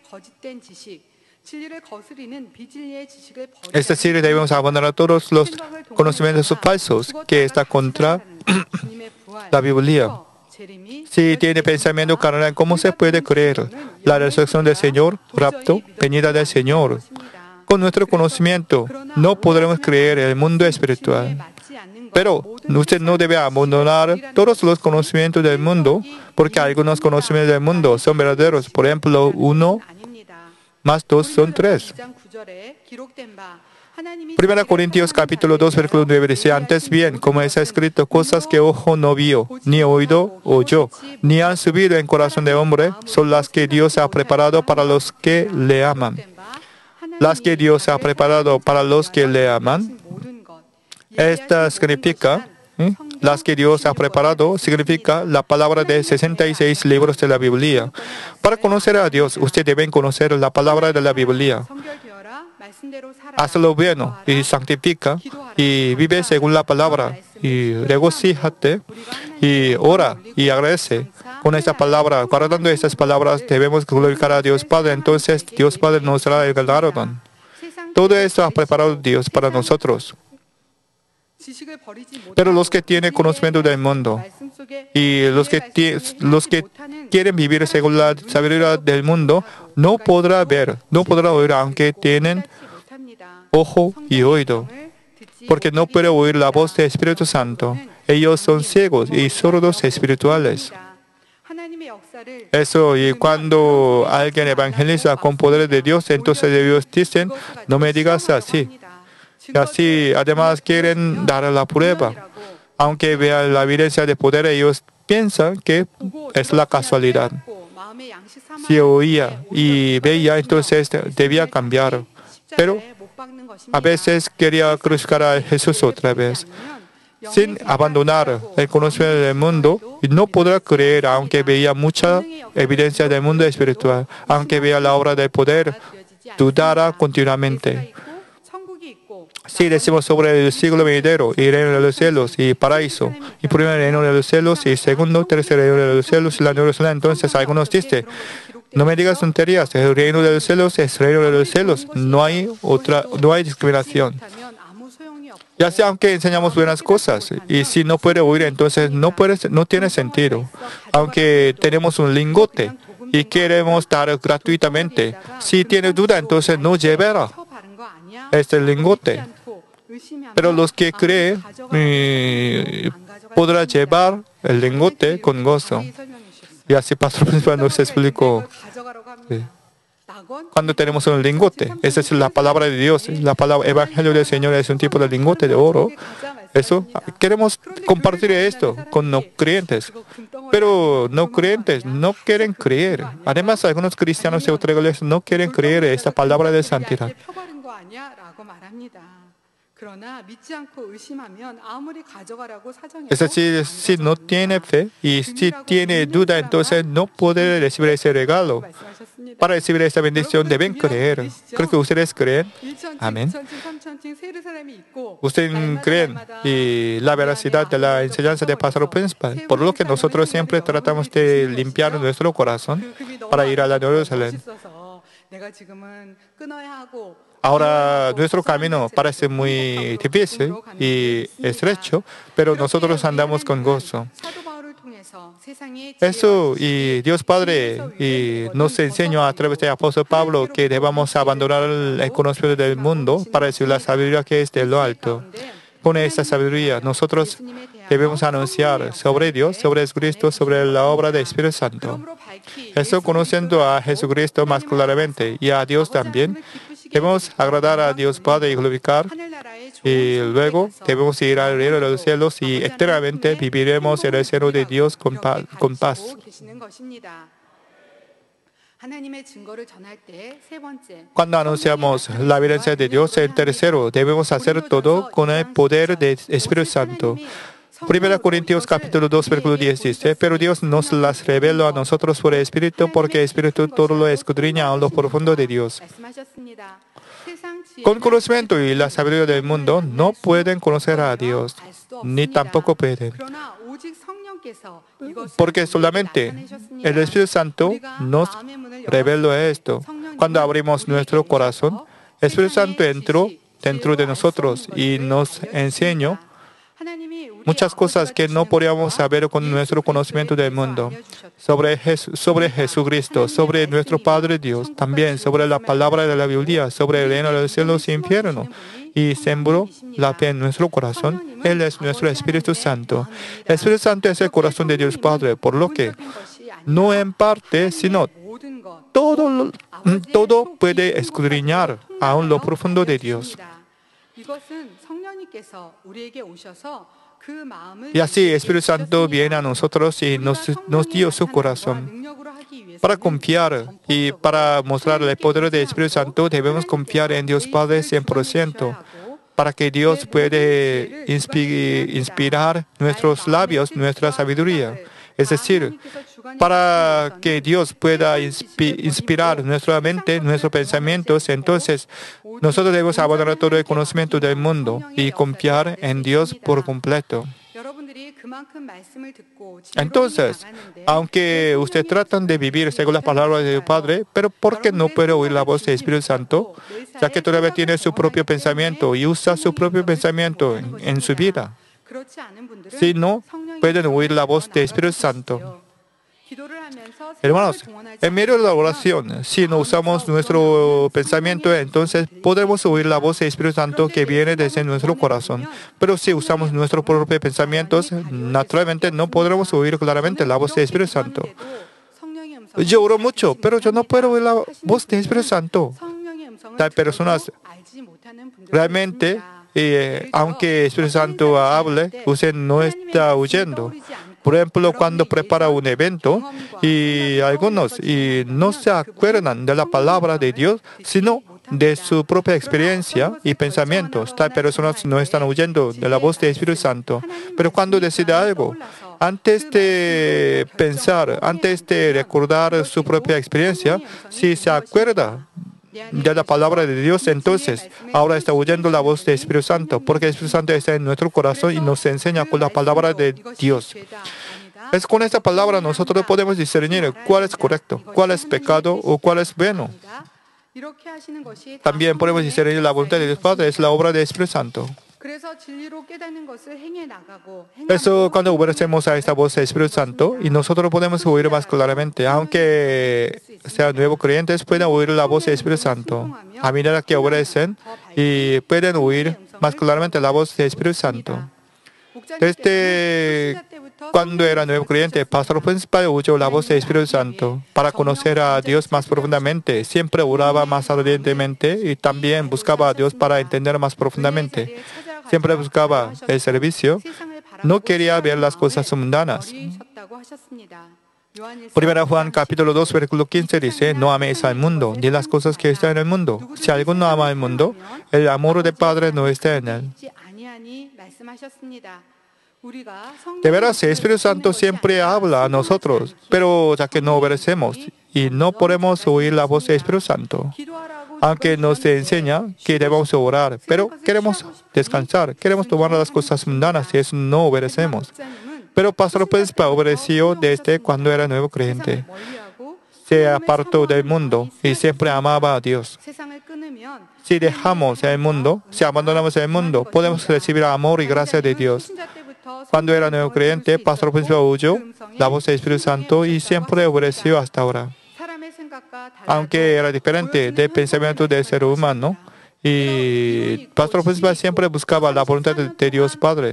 Es decir, debemos abandonar todos los conocimientos falsos que están contra la Biblia. Si tiene pensamiento carnal, ¿cómo se puede creer? La resurrección del Señor, rapto, venida del Señor. Con nuestro conocimiento no podremos creer el mundo espiritual. Pero usted no debe abandonar todos los conocimientos del mundo, porque algunos conocimientos del mundo son verdaderos. Por ejemplo, uno más dos son tres. Primera Corintios capítulo dos, versículo nueve dice, antes bien, como está escrito, cosas que ojo no vio, ni oído oyó, ni han subido en corazón de hombre, son las que Dios ha preparado para los que le aman. Las que Dios ha preparado para los que le aman. Esta significa, ¿eh? las que Dios ha preparado, significa la palabra de sesenta y seis libros de la Biblia. Para conocer a Dios, usted debe conocer la palabra de la Biblia. Haz lo bueno y santifica y vive según la palabra y regocíjate y ora y agradece con esta palabra. Guardando estas palabras debemos glorificar a Dios Padre. Entonces Dios Padre nos dará el galardón. Todo esto ha preparado Dios para nosotros. Pero los que tienen conocimiento del mundo y los que, los que quieren vivir según la sabiduría del mundo no podrán ver, no podrán oír, aunque tienen ojo y oído, porque no pueden oír la voz del Espíritu Santo. Ellos son ciegos y sordos espirituales. Eso, y cuando alguien evangeliza con poder de Dios, entonces ellos dicen, no me digas así. Y así, además, quieren dar la prueba. Aunque vean la evidencia de poder, ellos piensan que es la casualidad. Si oía y veía, entonces debía cambiar. Pero a veces quería crucificar a Jesús otra vez. Sin abandonar el conocimiento del mundo, no podrá creer, aunque veía mucha evidencia del mundo espiritual. Aunque vea la obra del poder, dudará continuamente. Si decimos sobre el siglo venidero y reino de los cielos y paraíso, y primero reino de los cielos y segundo, tercer reino de los cielos y la nueva Jerusalén, entonces algunos dicen, no me digas tonterías, el reino de los cielos es el reino de los cielos, no hay otra, no hay discriminación. Ya sea aunque enseñamos buenas cosas, y si no puede oír, entonces no, puede, no tiene sentido. Aunque tenemos un lingote y queremos dar gratuitamente, si tiene duda, entonces no llevará este lingote. Pero los que creen eh, podrán llevar el lingote con gozo. Y así Pastor Principal nos explicó. Sí. Cuando tenemos un lingote, esa es la palabra de Dios. La palabra Evangelio del Señor es un tipo de lingote de oro. Eso, queremos compartir esto con no creyentes. Pero no creyentes no quieren creer. Además, algunos cristianos de otra iglesia no quieren creer esta palabra de santidad. Es decir, si no tiene fe y si tiene duda, entonces no puede recibir ese regalo. Para recibir esta bendición deben creer. Creo que ustedes creen. Amén. Ustedes creen y la veracidad de la enseñanza de Pastor Principal. Por lo que nosotros siempre tratamos de limpiar nuestro corazón para ir a la Nueva Jerusalén. Ahora nuestro camino parece muy difícil y estrecho, pero nosotros andamos con gozo. Eso, y Dios Padre y nos enseñó a través del apóstol Pablo que debamos abandonar el conocimiento del mundo para recibir la sabiduría que es de lo alto. Con esta sabiduría, nosotros debemos anunciar sobre Dios, sobre Jesucristo, sobre la obra del Espíritu Santo. Eso, conociendo a Jesucristo más claramente y a Dios también, debemos agradar a Dios Padre y glorificar, y luego debemos ir al reino de los cielos y eternamente viviremos en el seno de Dios con paz. Con paz. Cuando anunciamos la evidencia de Dios, en tercero, debemos hacer todo con el poder del Espíritu Santo. Primera Corintios capítulo dos, versículo diez dice, pero Dios nos las reveló a nosotros por el Espíritu, porque el Espíritu todo lo escudriña a lo profundo de Dios. Con conocimiento y la sabiduría del mundo no pueden conocer a Dios, ni tampoco pueden. Porque solamente el Espíritu Santo nos reveló esto. Cuando abrimos nuestro corazón, el Espíritu Santo entró dentro de nosotros y nos enseñó muchas cosas que no podíamos saber con nuestro conocimiento del mundo. Sobre, Jes- sobre Jesucristo, sobre nuestro Padre Dios, también sobre la palabra de la Biblia, sobre el reino de los cielos y infierno. Y sembró la fe en nuestro corazón. Él es nuestro Espíritu Santo. El Espíritu Santo es el corazón de Dios Padre, por lo que no en parte, sino todo, lo- todo puede escudriñar aún lo profundo de Dios. Y así el Espíritu Santo viene a nosotros y nos, nos dio su corazón. Para confiar y para mostrar el poder del Espíritu Santo, debemos confiar en Dios Padre cien por ciento, para que Dios puede inspi- inspirar nuestros labios, nuestra sabiduría. Es decir, para que Dios pueda inspi- inspirar nuestra mente, nuestros pensamientos, entonces nosotros debemos abandonar todo el conocimiento del mundo y confiar en Dios por completo. Entonces, aunque ustedes tratan de vivir según las palabras de Dios Padre, pero ¿por qué no puede oír la voz del Espíritu Santo? Ya que todavía tiene su propio pensamiento y usa su propio pensamiento en, en su vida. Si no, pueden oír la voz del Espíritu Santo. Hermanos, en medio de la oración, si no usamos nuestro pensamiento, entonces podremos oír la voz del Espíritu Santo que viene desde nuestro corazón. Pero si usamos nuestros propios pensamientos, naturalmente no podremos oír claramente la voz del Espíritu Santo. Yo oro mucho, pero yo no puedo oír la voz del Espíritu Santo. Hay personas realmente, eh, aunque el Espíritu Santo hable, usted no está oyendo. Por ejemplo, cuando prepara un evento y algunos y no se acuerdan de la palabra de Dios, sino de su propia experiencia y pensamientos. Tal personas no están oyendo de la voz del Espíritu Santo. Pero cuando decide algo, antes de pensar, antes de recordar su propia experiencia, si se acuerda de la palabra de Dios, entonces ahora está oyendo la voz del Espíritu Santo, porque el Espíritu Santo está en nuestro corazón y nos enseña con la palabra de Dios. Es con esta palabra nosotros podemos discernir cuál es correcto, cuál es pecado o cuál es bueno. También podemos discernir la voluntad de Dios Padre, es la obra del Espíritu Santo. Eso cuando obedecemos a esta voz del Espíritu Santo y nosotros podemos oír más claramente, aunque sean nuevos creyentes, pueden oír la voz del Espíritu Santo. A medida que obedecen y pueden oír más claramente la voz del Espíritu Santo. Desde cuando era nuevo creyente, el pastor principal oyó la voz del Espíritu Santo para conocer a Dios más profundamente. Siempre oraba más ardientemente y también buscaba a Dios para entender más profundamente. Siempre buscaba el servicio. No quería ver las cosas mundanas. Primera Juan capítulo dos, versículo quince dice, no améis al mundo, ni las cosas que están en el mundo. Si alguno ama al mundo, el amor del Padre no está en él. De veras, el Espíritu Santo siempre habla a nosotros, pero ya que no obedecemos y no podemos oír la voz del Espíritu Santo, aunque nos enseña que debemos orar, pero queremos descansar, queremos tomar las cosas mundanas y eso no obedecemos. Pero Pastor Principal obedeció desde cuando era nuevo creyente. Se apartó del mundo y siempre amaba a Dios. Si dejamos el mundo, si abandonamos el mundo, podemos recibir amor y gracia de Dios. Cuando era nuevo creyente, Pastor Principal oyó la voz del Espíritu Santo y siempre obedeció hasta ahora. Aunque era diferente del pensamiento del ser humano, y Pastor Principal siempre buscaba la voluntad de, de Dios Padre.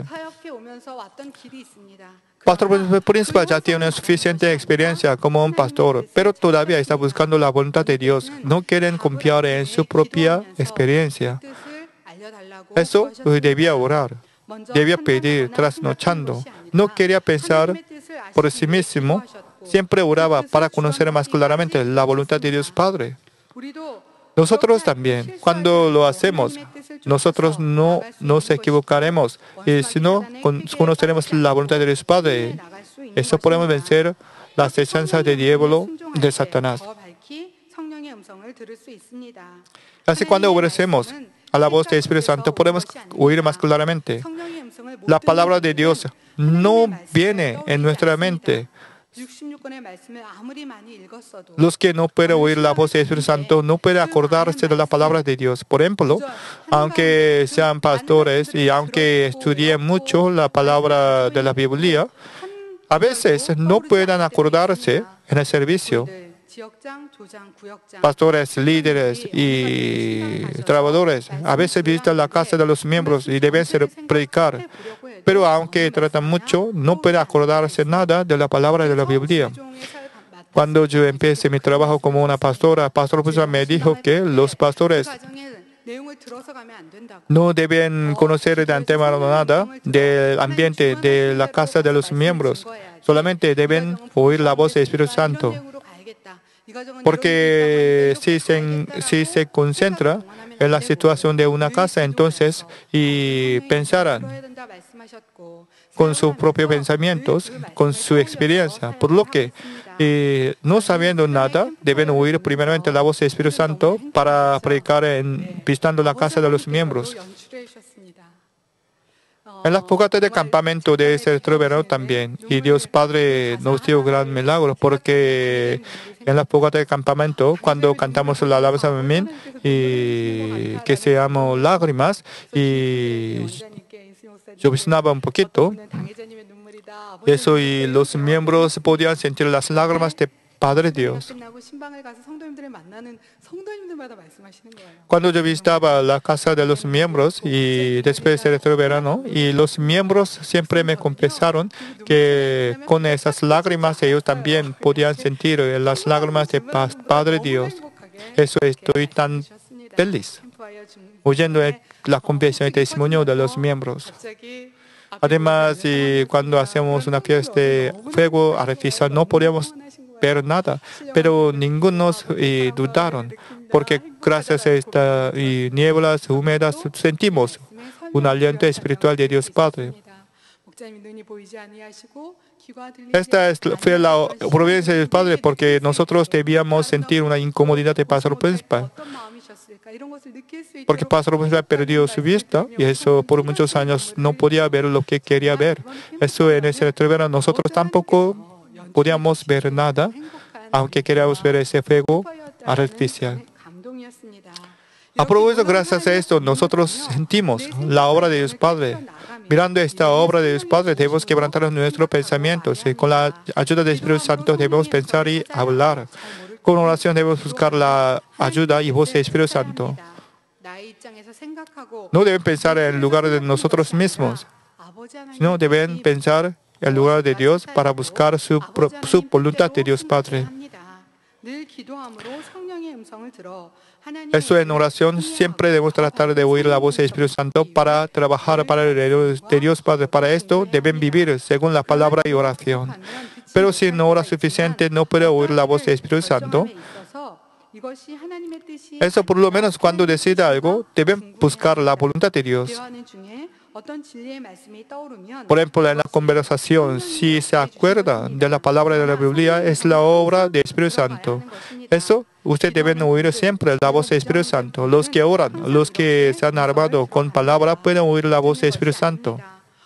Pastor Principal ya tiene suficiente experiencia como un pastor, pero todavía está buscando la voluntad de Dios. No quieren confiar en su propia experiencia. Eso debía orar, debía pedir trasnochando. No quería pensar por sí mismo. Siempre oraba para conocer más claramente la voluntad de Dios Padre. Nosotros también, cuando lo hacemos, nosotros no nos equivocaremos, y si no conoceremos la voluntad de Dios Padre, eso podemos vencer las acechanzas del diablo, de Satanás. Así cuando obedecemos a la voz del Espíritu Santo, podemos oír más claramente. La palabra de Dios no viene en nuestra mente, Los que no pueden oír la voz del Espíritu Santo no pueden acordarse de la palabra de Dios. Por ejemplo, aunque sean pastores y aunque estudien mucho la palabra de la Biblia, a veces no pueden acordarse en el servicio. Pastores, líderes y trabajadores a veces visitan la casa de los miembros y deben ser predicar. Pero aunque tratan mucho, no pueden acordarse nada de la palabra de la Biblia. Cuando yo empecé mi trabajo como una pastora, Pastor Pusa me dijo que los pastores no deben conocer de antemano nada del ambiente de la casa de los miembros. Solamente deben oír la voz del Espíritu Santo. Porque si se, si se concentra en la situación de una casa, entonces y pensarán con sus propios pensamientos, con su experiencia. Por lo que, y no sabiendo nada, deben oír primeramente la voz del Espíritu Santo para predicar en, visitando la casa de los miembros. En las fogatas de campamento de ese verano también. Y Dios Padre nos dio gran milagro porque en las fogatas de campamento, cuando cantamos la alabanza amén, y que se llama lágrimas, y lloviznaba un poquito, eso y los miembros podían sentir las lágrimas de Padre Dios. Cuando yo visitaba la casa de los miembros y después del verano, y los miembros siempre me confesaron que con esas lágrimas ellos también podían sentir las lágrimas de Padre Dios. Eso estoy tan feliz, oyendo la confesión y testimonio de los miembros. Además, y cuando hacemos una fiesta de fuego artificial, no podíamos ver nada, pero ninguno y dudaron, porque gracias a estas nieblas húmedas sentimos un aliento espiritual de Dios Padre. Esta es, fue la providencia de Dios Padre, porque nosotros debíamos sentir una incomodidad de pastor principal. Porque pastor principal perdió su vista y eso por muchos años no podía ver lo que quería ver. Eso en ese verano nosotros tampoco podíamos ver nada, aunque queríamos ver ese fuego artificial. A propósito, gracias a esto, nosotros sentimos la obra de Dios Padre. Mirando esta obra de Dios Padre, debemos quebrantar nuestros pensamientos y con la ayuda del Espíritu Santo debemos pensar y hablar. Con oración debemos buscar la ayuda y voz del Espíritu Santo. No deben pensar en lugar de nosotros mismos, sino deben pensar en lugar de Dios para buscar su, su voluntad de Dios Padre. Eso en oración siempre debemos tratar de oír la voz del Espíritu Santo para trabajar para el reino de Dios Padre. Para esto deben vivir según la palabra y oración. Pero si no ora suficiente, no puede oír la voz del Espíritu Santo. Eso por lo menos cuando decida algo, deben buscar la voluntad de Dios. Por ejemplo, en la conversación, si se acuerda de la palabra de la Biblia, es la obra del Espíritu Santo. Eso, ustedes deben oír siempre la voz del Espíritu Santo. Los que oran, los que se han armado con palabra, pueden oír la voz del Espíritu Santo.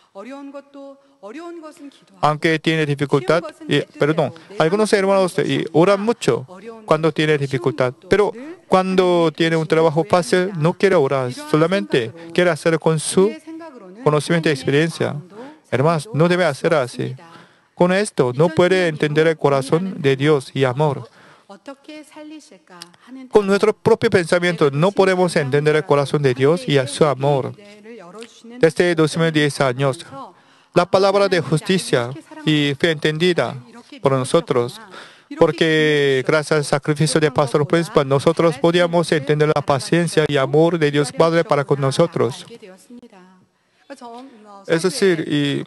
Aunque tiene dificultad, y, perdón, algunos hermanos y, oran mucho cuando tiene dificultad, pero cuando tiene un trabajo fácil, no quiere orar, solamente quiere hacer con su conocimiento y experiencia. Hermanos, no debe hacer así. Con esto, no puede entender el corazón de Dios y amor. Con nuestro propio pensamiento, no podemos entender el corazón de Dios y su amor. Desde dos mil diez años, la palabra de justicia y fue entendida por nosotros, porque gracias al sacrificio del pastor principal, nosotros podíamos entender la paciencia y amor de Dios Padre para con nosotros. Es decir, y,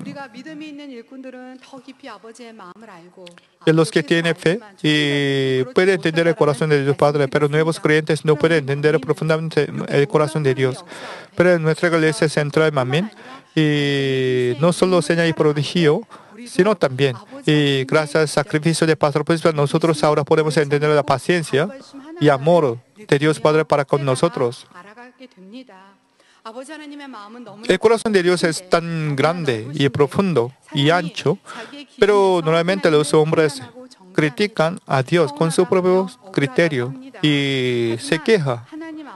y los que tienen fe y pueden entender el corazón de Dios Padre, pero nuevos creyentes no pueden entender profundamente el corazón de Dios. Pero en nuestra iglesia central, amén, y no solo señal y prodigio, sino también, y gracias al sacrificio del pastor principal, nosotros ahora podemos entender la paciencia y amor de Dios Padre para con nosotros. El corazón de Dios es tan grande y profundo y ancho, pero normalmente los hombres critican a Dios con su propio criterio y se quejan.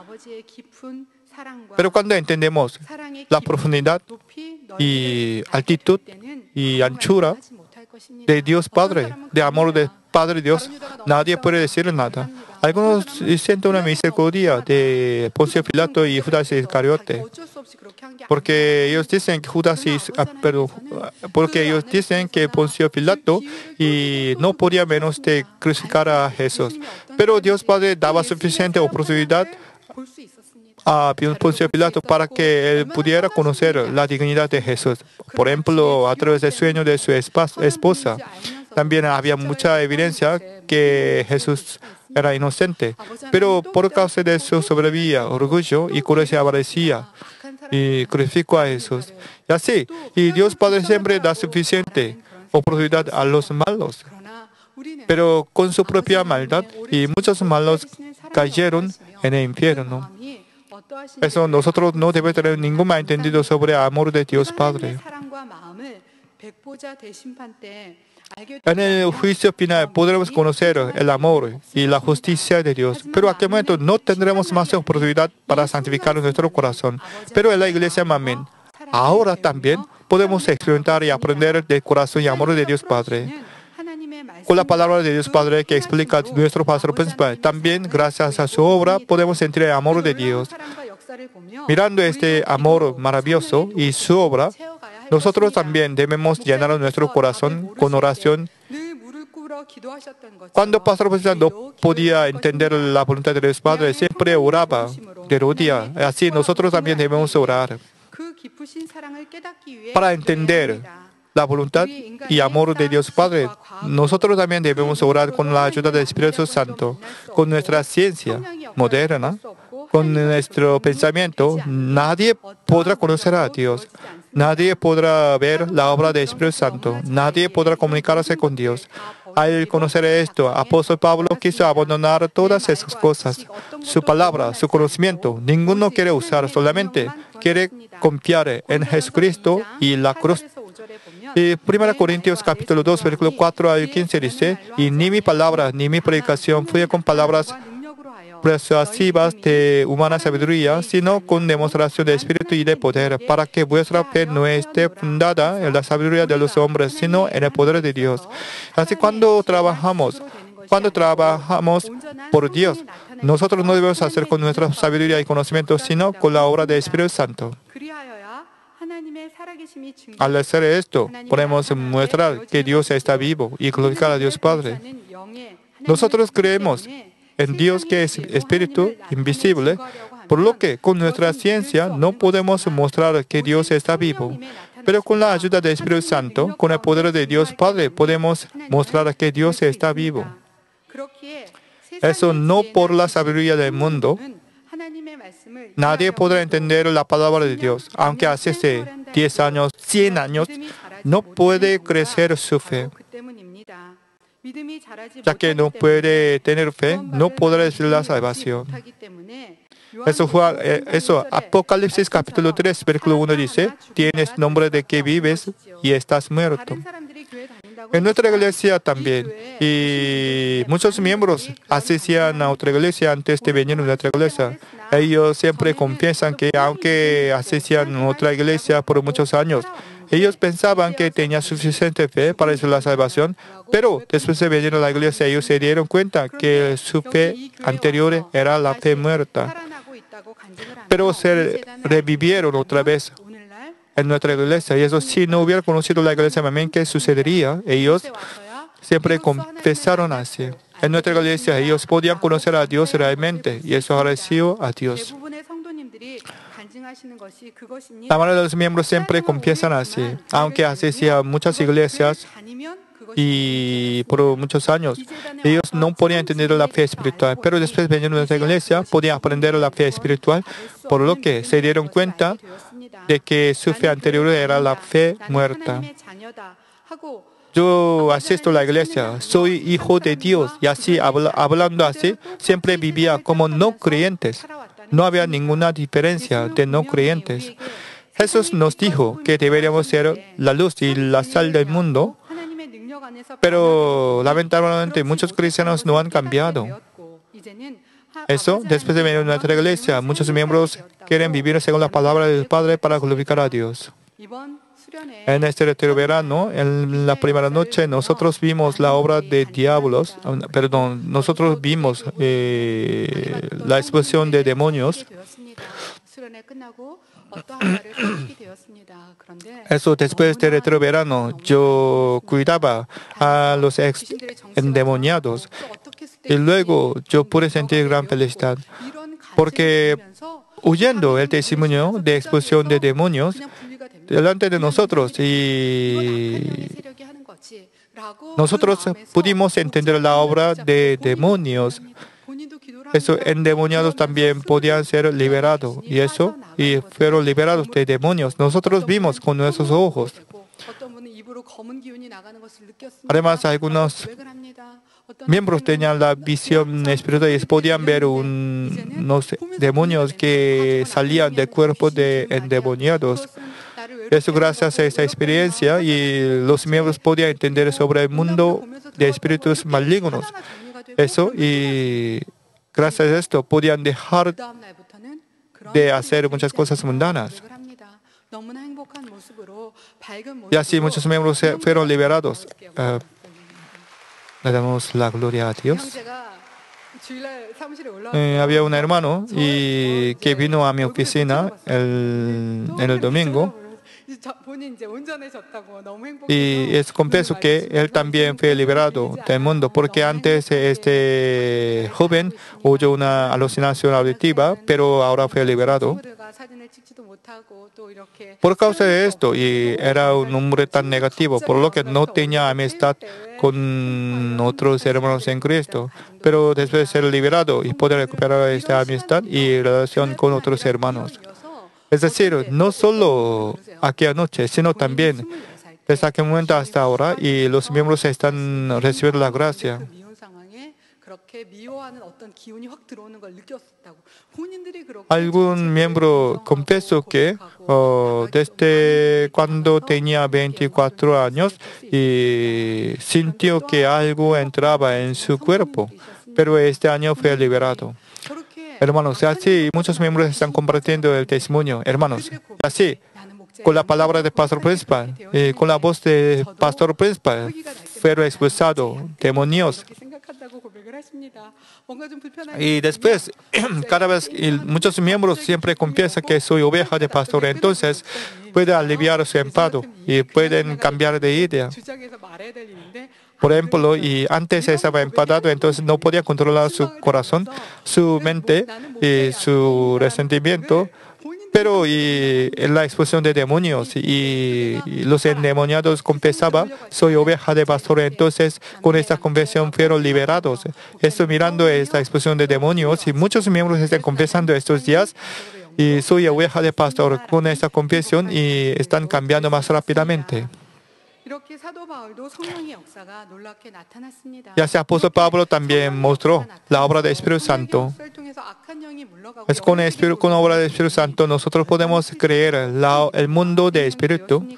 Pero cuando entendemos la profundidad y altitud y anchura de Dios Padre, de amor de Padre Dios, nadie puede decir nada. Algunos sienten una misericordia de Poncio Pilato y Judas Iscariote, porque ellos dicen que Judas is, ah, perdón, porque ellos dicen que Poncio Pilato y no podía menos de crucificar a Jesús. Pero Dios Padre daba suficiente oportunidad a Poncio Pilato para que él pudiera conocer la dignidad de Jesús. Por ejemplo, a través del sueño de su esposa. También había mucha evidencia que Jesús era inocente, pero por causa de su soberbia, orgullo y coraje avarecía y crucificó a Jesús. Y así, y Dios Padre siempre da suficiente oportunidad a los malos, pero con su propia maldad, y muchos malos cayeron en el infierno. Eso nosotros no debemos tener ningún malentendido sobre el amor de Dios Padre. En el juicio final podremos conocer el amor y la justicia de Dios, pero a aquel momento no tendremos más oportunidad para santificar nuestro corazón. Pero en la iglesia Amén, ahora también podemos experimentar y aprender del corazón y amor de Dios Padre. Con la palabra de Dios Padre que explica nuestro pastor principal, también gracias a su obra podemos sentir el amor de Dios. Mirando este amor maravilloso y su obra, nosotros también debemos llenar nuestro corazón con oración. Cuando el pastor principal no podía entender la voluntad de Dios Padre, siempre oraba de rodillas. Así nosotros también debemos orar para entender la voluntad y amor de Dios Padre. Nosotros también debemos orar con la ayuda del Espíritu Santo. Con nuestra ciencia moderna, con nuestro pensamiento, nadie podrá conocer a Dios. Nadie podrá ver la obra del Espíritu Santo. Nadie podrá comunicarse con Dios. Al conocer esto, apóstol Pablo quiso abandonar todas esas cosas. Su palabra, su conocimiento, ninguno quiere usar, solamente quiere confiar en Jesucristo y la cruz. Y primera Corintios capítulo dos, versículo cuatro al quince dice, y ni mi palabra ni mi predicación fue con palabras persuasivas de humana sabiduría, sino con demostración de espíritu y de poder, para que vuestra fe no esté fundada en la sabiduría de los hombres, sino en el poder de Dios. Así cuando trabajamos, cuando trabajamos por Dios, nosotros no debemos hacer con nuestra sabiduría y conocimiento, sino con la obra del Espíritu Santo. Al hacer esto, podemos mostrar que Dios está vivo y glorificar a Dios Padre. Nosotros creemos en Dios que es espíritu invisible, por lo que con nuestra ciencia no podemos mostrar que Dios está vivo. Pero con la ayuda del Espíritu Santo, con el poder de Dios Padre, podemos mostrar que Dios está vivo. Eso no por la sabiduría del mundo. Nadie podrá entender la palabra de Dios, aunque hace diez años, cien años, no puede crecer su fe. Ya que no puede tener fe, no podrá recibir la salvación. Eso, fue, eso Apocalipsis capítulo tres, versículo uno dice, tienes nombre de que vives y estás muerto. En nuestra iglesia también, y muchos miembros asistían a otra iglesia antes de venir a nuestra iglesia. Ellos siempre confiesan que aunque asistían a otra iglesia por muchos años, ellos pensaban que tenían suficiente fe para recibir la salvación, pero después de venir a la iglesia, ellos se dieron cuenta que su fe anterior era la fe muerta. Pero se revivieron otra vez en nuestra iglesia. Y eso, si no hubiera conocido la iglesia, ¿qué sucedería? Ellos siempre confesaron así. En nuestra iglesia, ellos podían conocer a Dios realmente, y eso agradeció a Dios. La mayoría de los miembros siempre confiesan así, aunque asistían a muchas iglesias y por muchos años, ellos no podían entender la fe espiritual, pero después de venir a nuestra iglesia, podían aprender la fe espiritual, por lo que se dieron cuenta de que su fe anterior era la fe muerta. Yo asisto a la iglesia, soy hijo de Dios, y así, hablando así, siempre vivía como no creyentes. no había ninguna diferencia de no creyentes. Jesús nos dijo que deberíamos ser la luz y la sal del mundo, pero lamentablemente muchos cristianos no han cambiado. Eso, después de venir a nuestra iglesia, muchos miembros quieren vivir según la palabra del Padre para glorificar a Dios. En este retiro verano, en la primera noche, nosotros vimos la obra de diablos, perdón, nosotros vimos eh, la expulsión de demonios. Eso, después del retiro verano, yo cuidaba a los ex endemoniados y luego yo pude sentir gran felicidad porque huyendo el testimonio de expulsión de demonios delante de nosotros y nosotros pudimos entender la obra de demonios. Eso, endemoniados también podían ser liberados y eso, y fueron liberados de demonios. Nosotros vimos con nuestros ojos. Además, algunos miembros tenían la visión espiritual y podían ver un, unos demonios que salían del cuerpo de endemoniados. Eso gracias a esta experiencia y los miembros podían entender sobre el mundo de espíritus malignos. Eso y gracias a esto podían dejar de hacer muchas cosas mundanas. Y así muchos miembros fueron liberados. Uh, le damos la gloria a Dios. Eh, había un hermano y que vino a mi oficina el, en el domingo. Y es confieso que él también fue liberado del mundo, porque antes este joven oyó una alucinación auditiva, pero ahora fue liberado. Por causa de esto, y era un hombre tan negativo, por lo que no tenía amistad con otros hermanos en Cristo. Pero después de ser liberado y poder recuperar esta amistad y relación con otros hermanos. Es decir, no solo aquella noche, sino también desde aquel momento hasta ahora, y los miembros están recibiendo la gracia. Algún miembro confesó que oh, desde cuando tenía veinticuatro años y sintió que algo entraba en su cuerpo, pero este año fue liberado. Hermanos, así muchos miembros están compartiendo el testimonio. Hermanos, así, con la palabra del pastor principal, eh, con la voz del pastor principal, fueron expulsados demonios. Y después, cada vez, muchos miembros siempre confiesan que soy oveja de pastor, entonces puede aliviar su enfado y pueden cambiar de idea. Por ejemplo, y antes estaba enfadado, entonces no podía controlar su corazón, su mente y su resentimiento. Pero y, en la expulsión de demonios y, y los endemoniados confesaban, soy oveja de pastor, entonces con esta confesión fueron liberados. Estoy mirando esta expulsión de demonios y muchos miembros están confesando estos días y soy oveja de pastor con esta confesión y están cambiando más rápidamente. Y así el apóstol Pablo también mostró la obra del Espíritu Santo. Es con, el Espíritu, con la obra del Espíritu Santo nosotros podemos creer la, el mundo del Espíritu.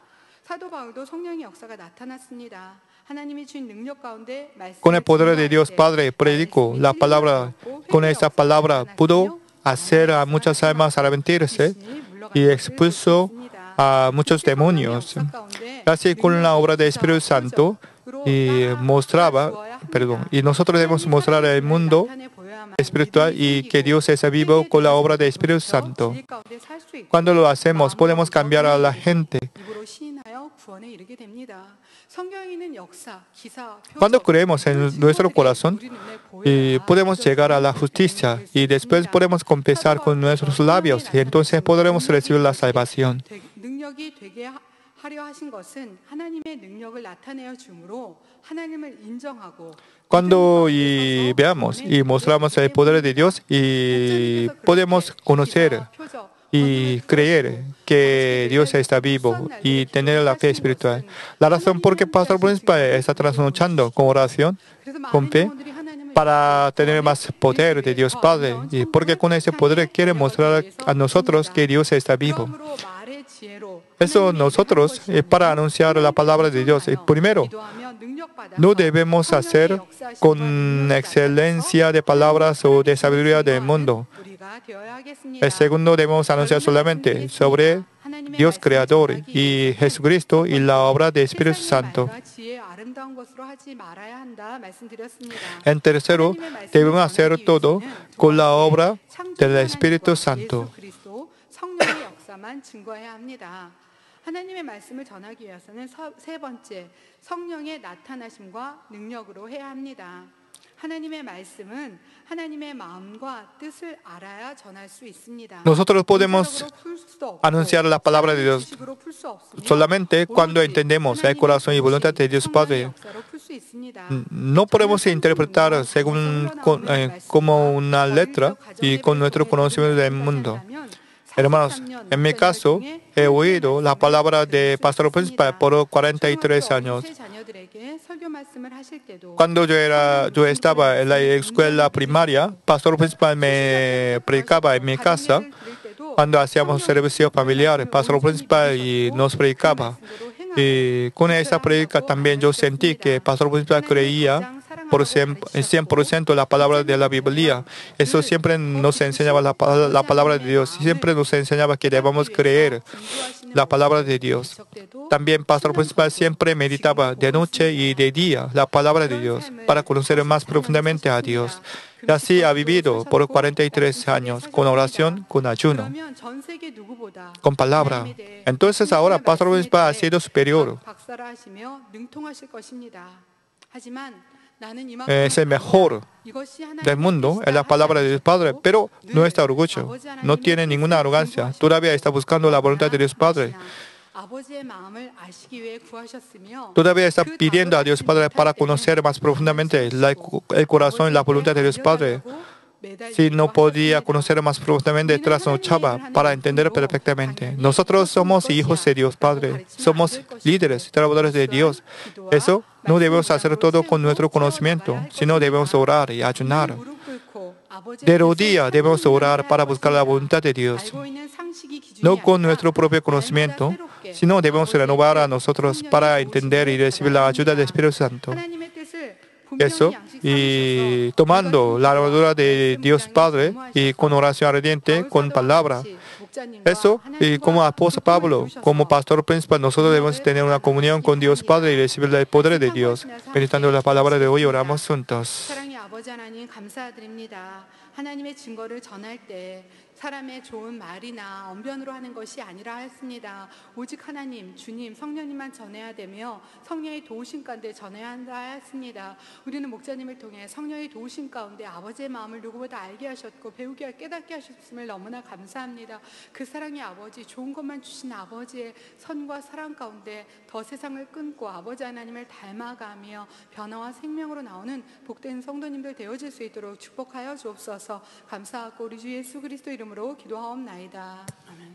Con el poder de Dios Padre predicó la palabra. Con esta palabra pudo hacer a muchas almas arrepentirse y expulsó a muchos demonios. Así con la obra del Espíritu Santo y mostraba, perdón, y nosotros debemos mostrar al mundo espiritual y que Dios es vivo con la obra del Espíritu Santo. Cuando lo hacemos, podemos cambiar a la gente. Cuando creemos en nuestro corazón, y podemos llegar a la justicia y después podemos confesar con nuestros labios y entonces podremos recibir la salvación. Cuando y veamos y mostramos el poder de Dios y podemos conocer y creer que Dios está vivo y tener la fe espiritual. La razón por qué el pastor principal está trasnochando con oración, con fe, para tener más poder de Dios Padre. Y porque con ese poder quiere mostrar a nosotros que Dios está vivo. Eso nosotros, eh, para anunciar la palabra de Dios, eh, primero, no debemos hacer con excelencia de palabras o de sabiduría del mundo. El segundo, debemos anunciar solamente sobre Dios Creador y Jesucristo y la obra del Espíritu Santo. En tercero, debemos hacer todo con la obra del Espíritu Santo. 하나님의 말씀을 전하기 위해서는 세 번째, 성령의 나타나심과 능력으로 해야 합니다. 하나님의 말씀은 하나님의 마음과 뜻을 알아야 전할 수 있습니다. Nosotros podemos anunciar la palabra de Dios solamente cuando entendemos el corazón y voluntad de Dios Padre. No podemos interpretar según eh, como una letra y con nuestro conocimiento del mundo. Hermanos, en mi caso, he oído la palabra de pastor principal por cuarenta y tres años. Cuando yo, era, yo estaba en la escuela primaria, pastor principal me predicaba en mi casa. Cuando hacíamos servicio familiar, pastor principal y nos predicaba. Y con esa predica también yo sentí que pastor principal creía por cien por ciento la palabra de la Biblia. Eso siempre nos enseñaba la, la palabra de Dios. Siempre nos enseñaba que debamos creer la palabra de Dios. También pastor principal siempre meditaba de noche y de día la palabra de Dios para conocer más profundamente a Dios. Y así ha vivido por cuarenta y tres años, con oración, con ayuno, con palabra. Entonces ahora pastor principal ha sido superior. Es el mejor del mundo, es la palabra de Dios Padre, pero no está orgullo, no tiene ninguna arrogancia, todavía está buscando la voluntad de Dios Padre. Todavía está pidiendo a Dios Padre para conocer más profundamente la, el corazón y la voluntad de Dios Padre. Si no podía conocer más profundamente, trasnochaba para entender perfectamente. Nosotros somos hijos de Dios Padre, somos líderes, trabajadores de Dios. Eso no debemos hacer todo con nuestro conocimiento, sino debemos orar y ayunar. De rodillas debemos orar para buscar la voluntad de Dios, no con nuestro propio conocimiento, sino debemos renovar a nosotros para entender y recibir la ayuda del Espíritu Santo. Eso, y tomando la armadura de Dios Padre y con oración ardiente, con palabra. Eso, y como apóstol Pablo, como pastor principal, nosotros debemos tener una comunión con Dios Padre y recibir el poder de Dios. Meditando la palabra de hoy, oramos juntos. 하나님의 증거를 전할 때 사람의 좋은 말이나 언변으로 하는 것이 아니라 하였습니다. 오직 하나님, 주님, 성령님만 전해야 되며 성령의 도우심 가운데 전해야 한다 하였습니다. 우리는 목사님을 통해 성령의 도우심 가운데 아버지의 마음을 누구보다 알게 하셨고 배우게 깨닫게 하셨음을 너무나 감사합니다. 그 사랑의 아버지, 좋은 것만 주신 아버지의 선과 사랑 가운데 더 세상을 끊고 아버지 하나님을 닮아가며 변화와 생명으로 나오는 복된 성도님들 되어질 수 있도록 축복하여 주옵소서. 감사하고 우리 주 예수 그리스도 이름으로 기도하옵나이다. 아멘.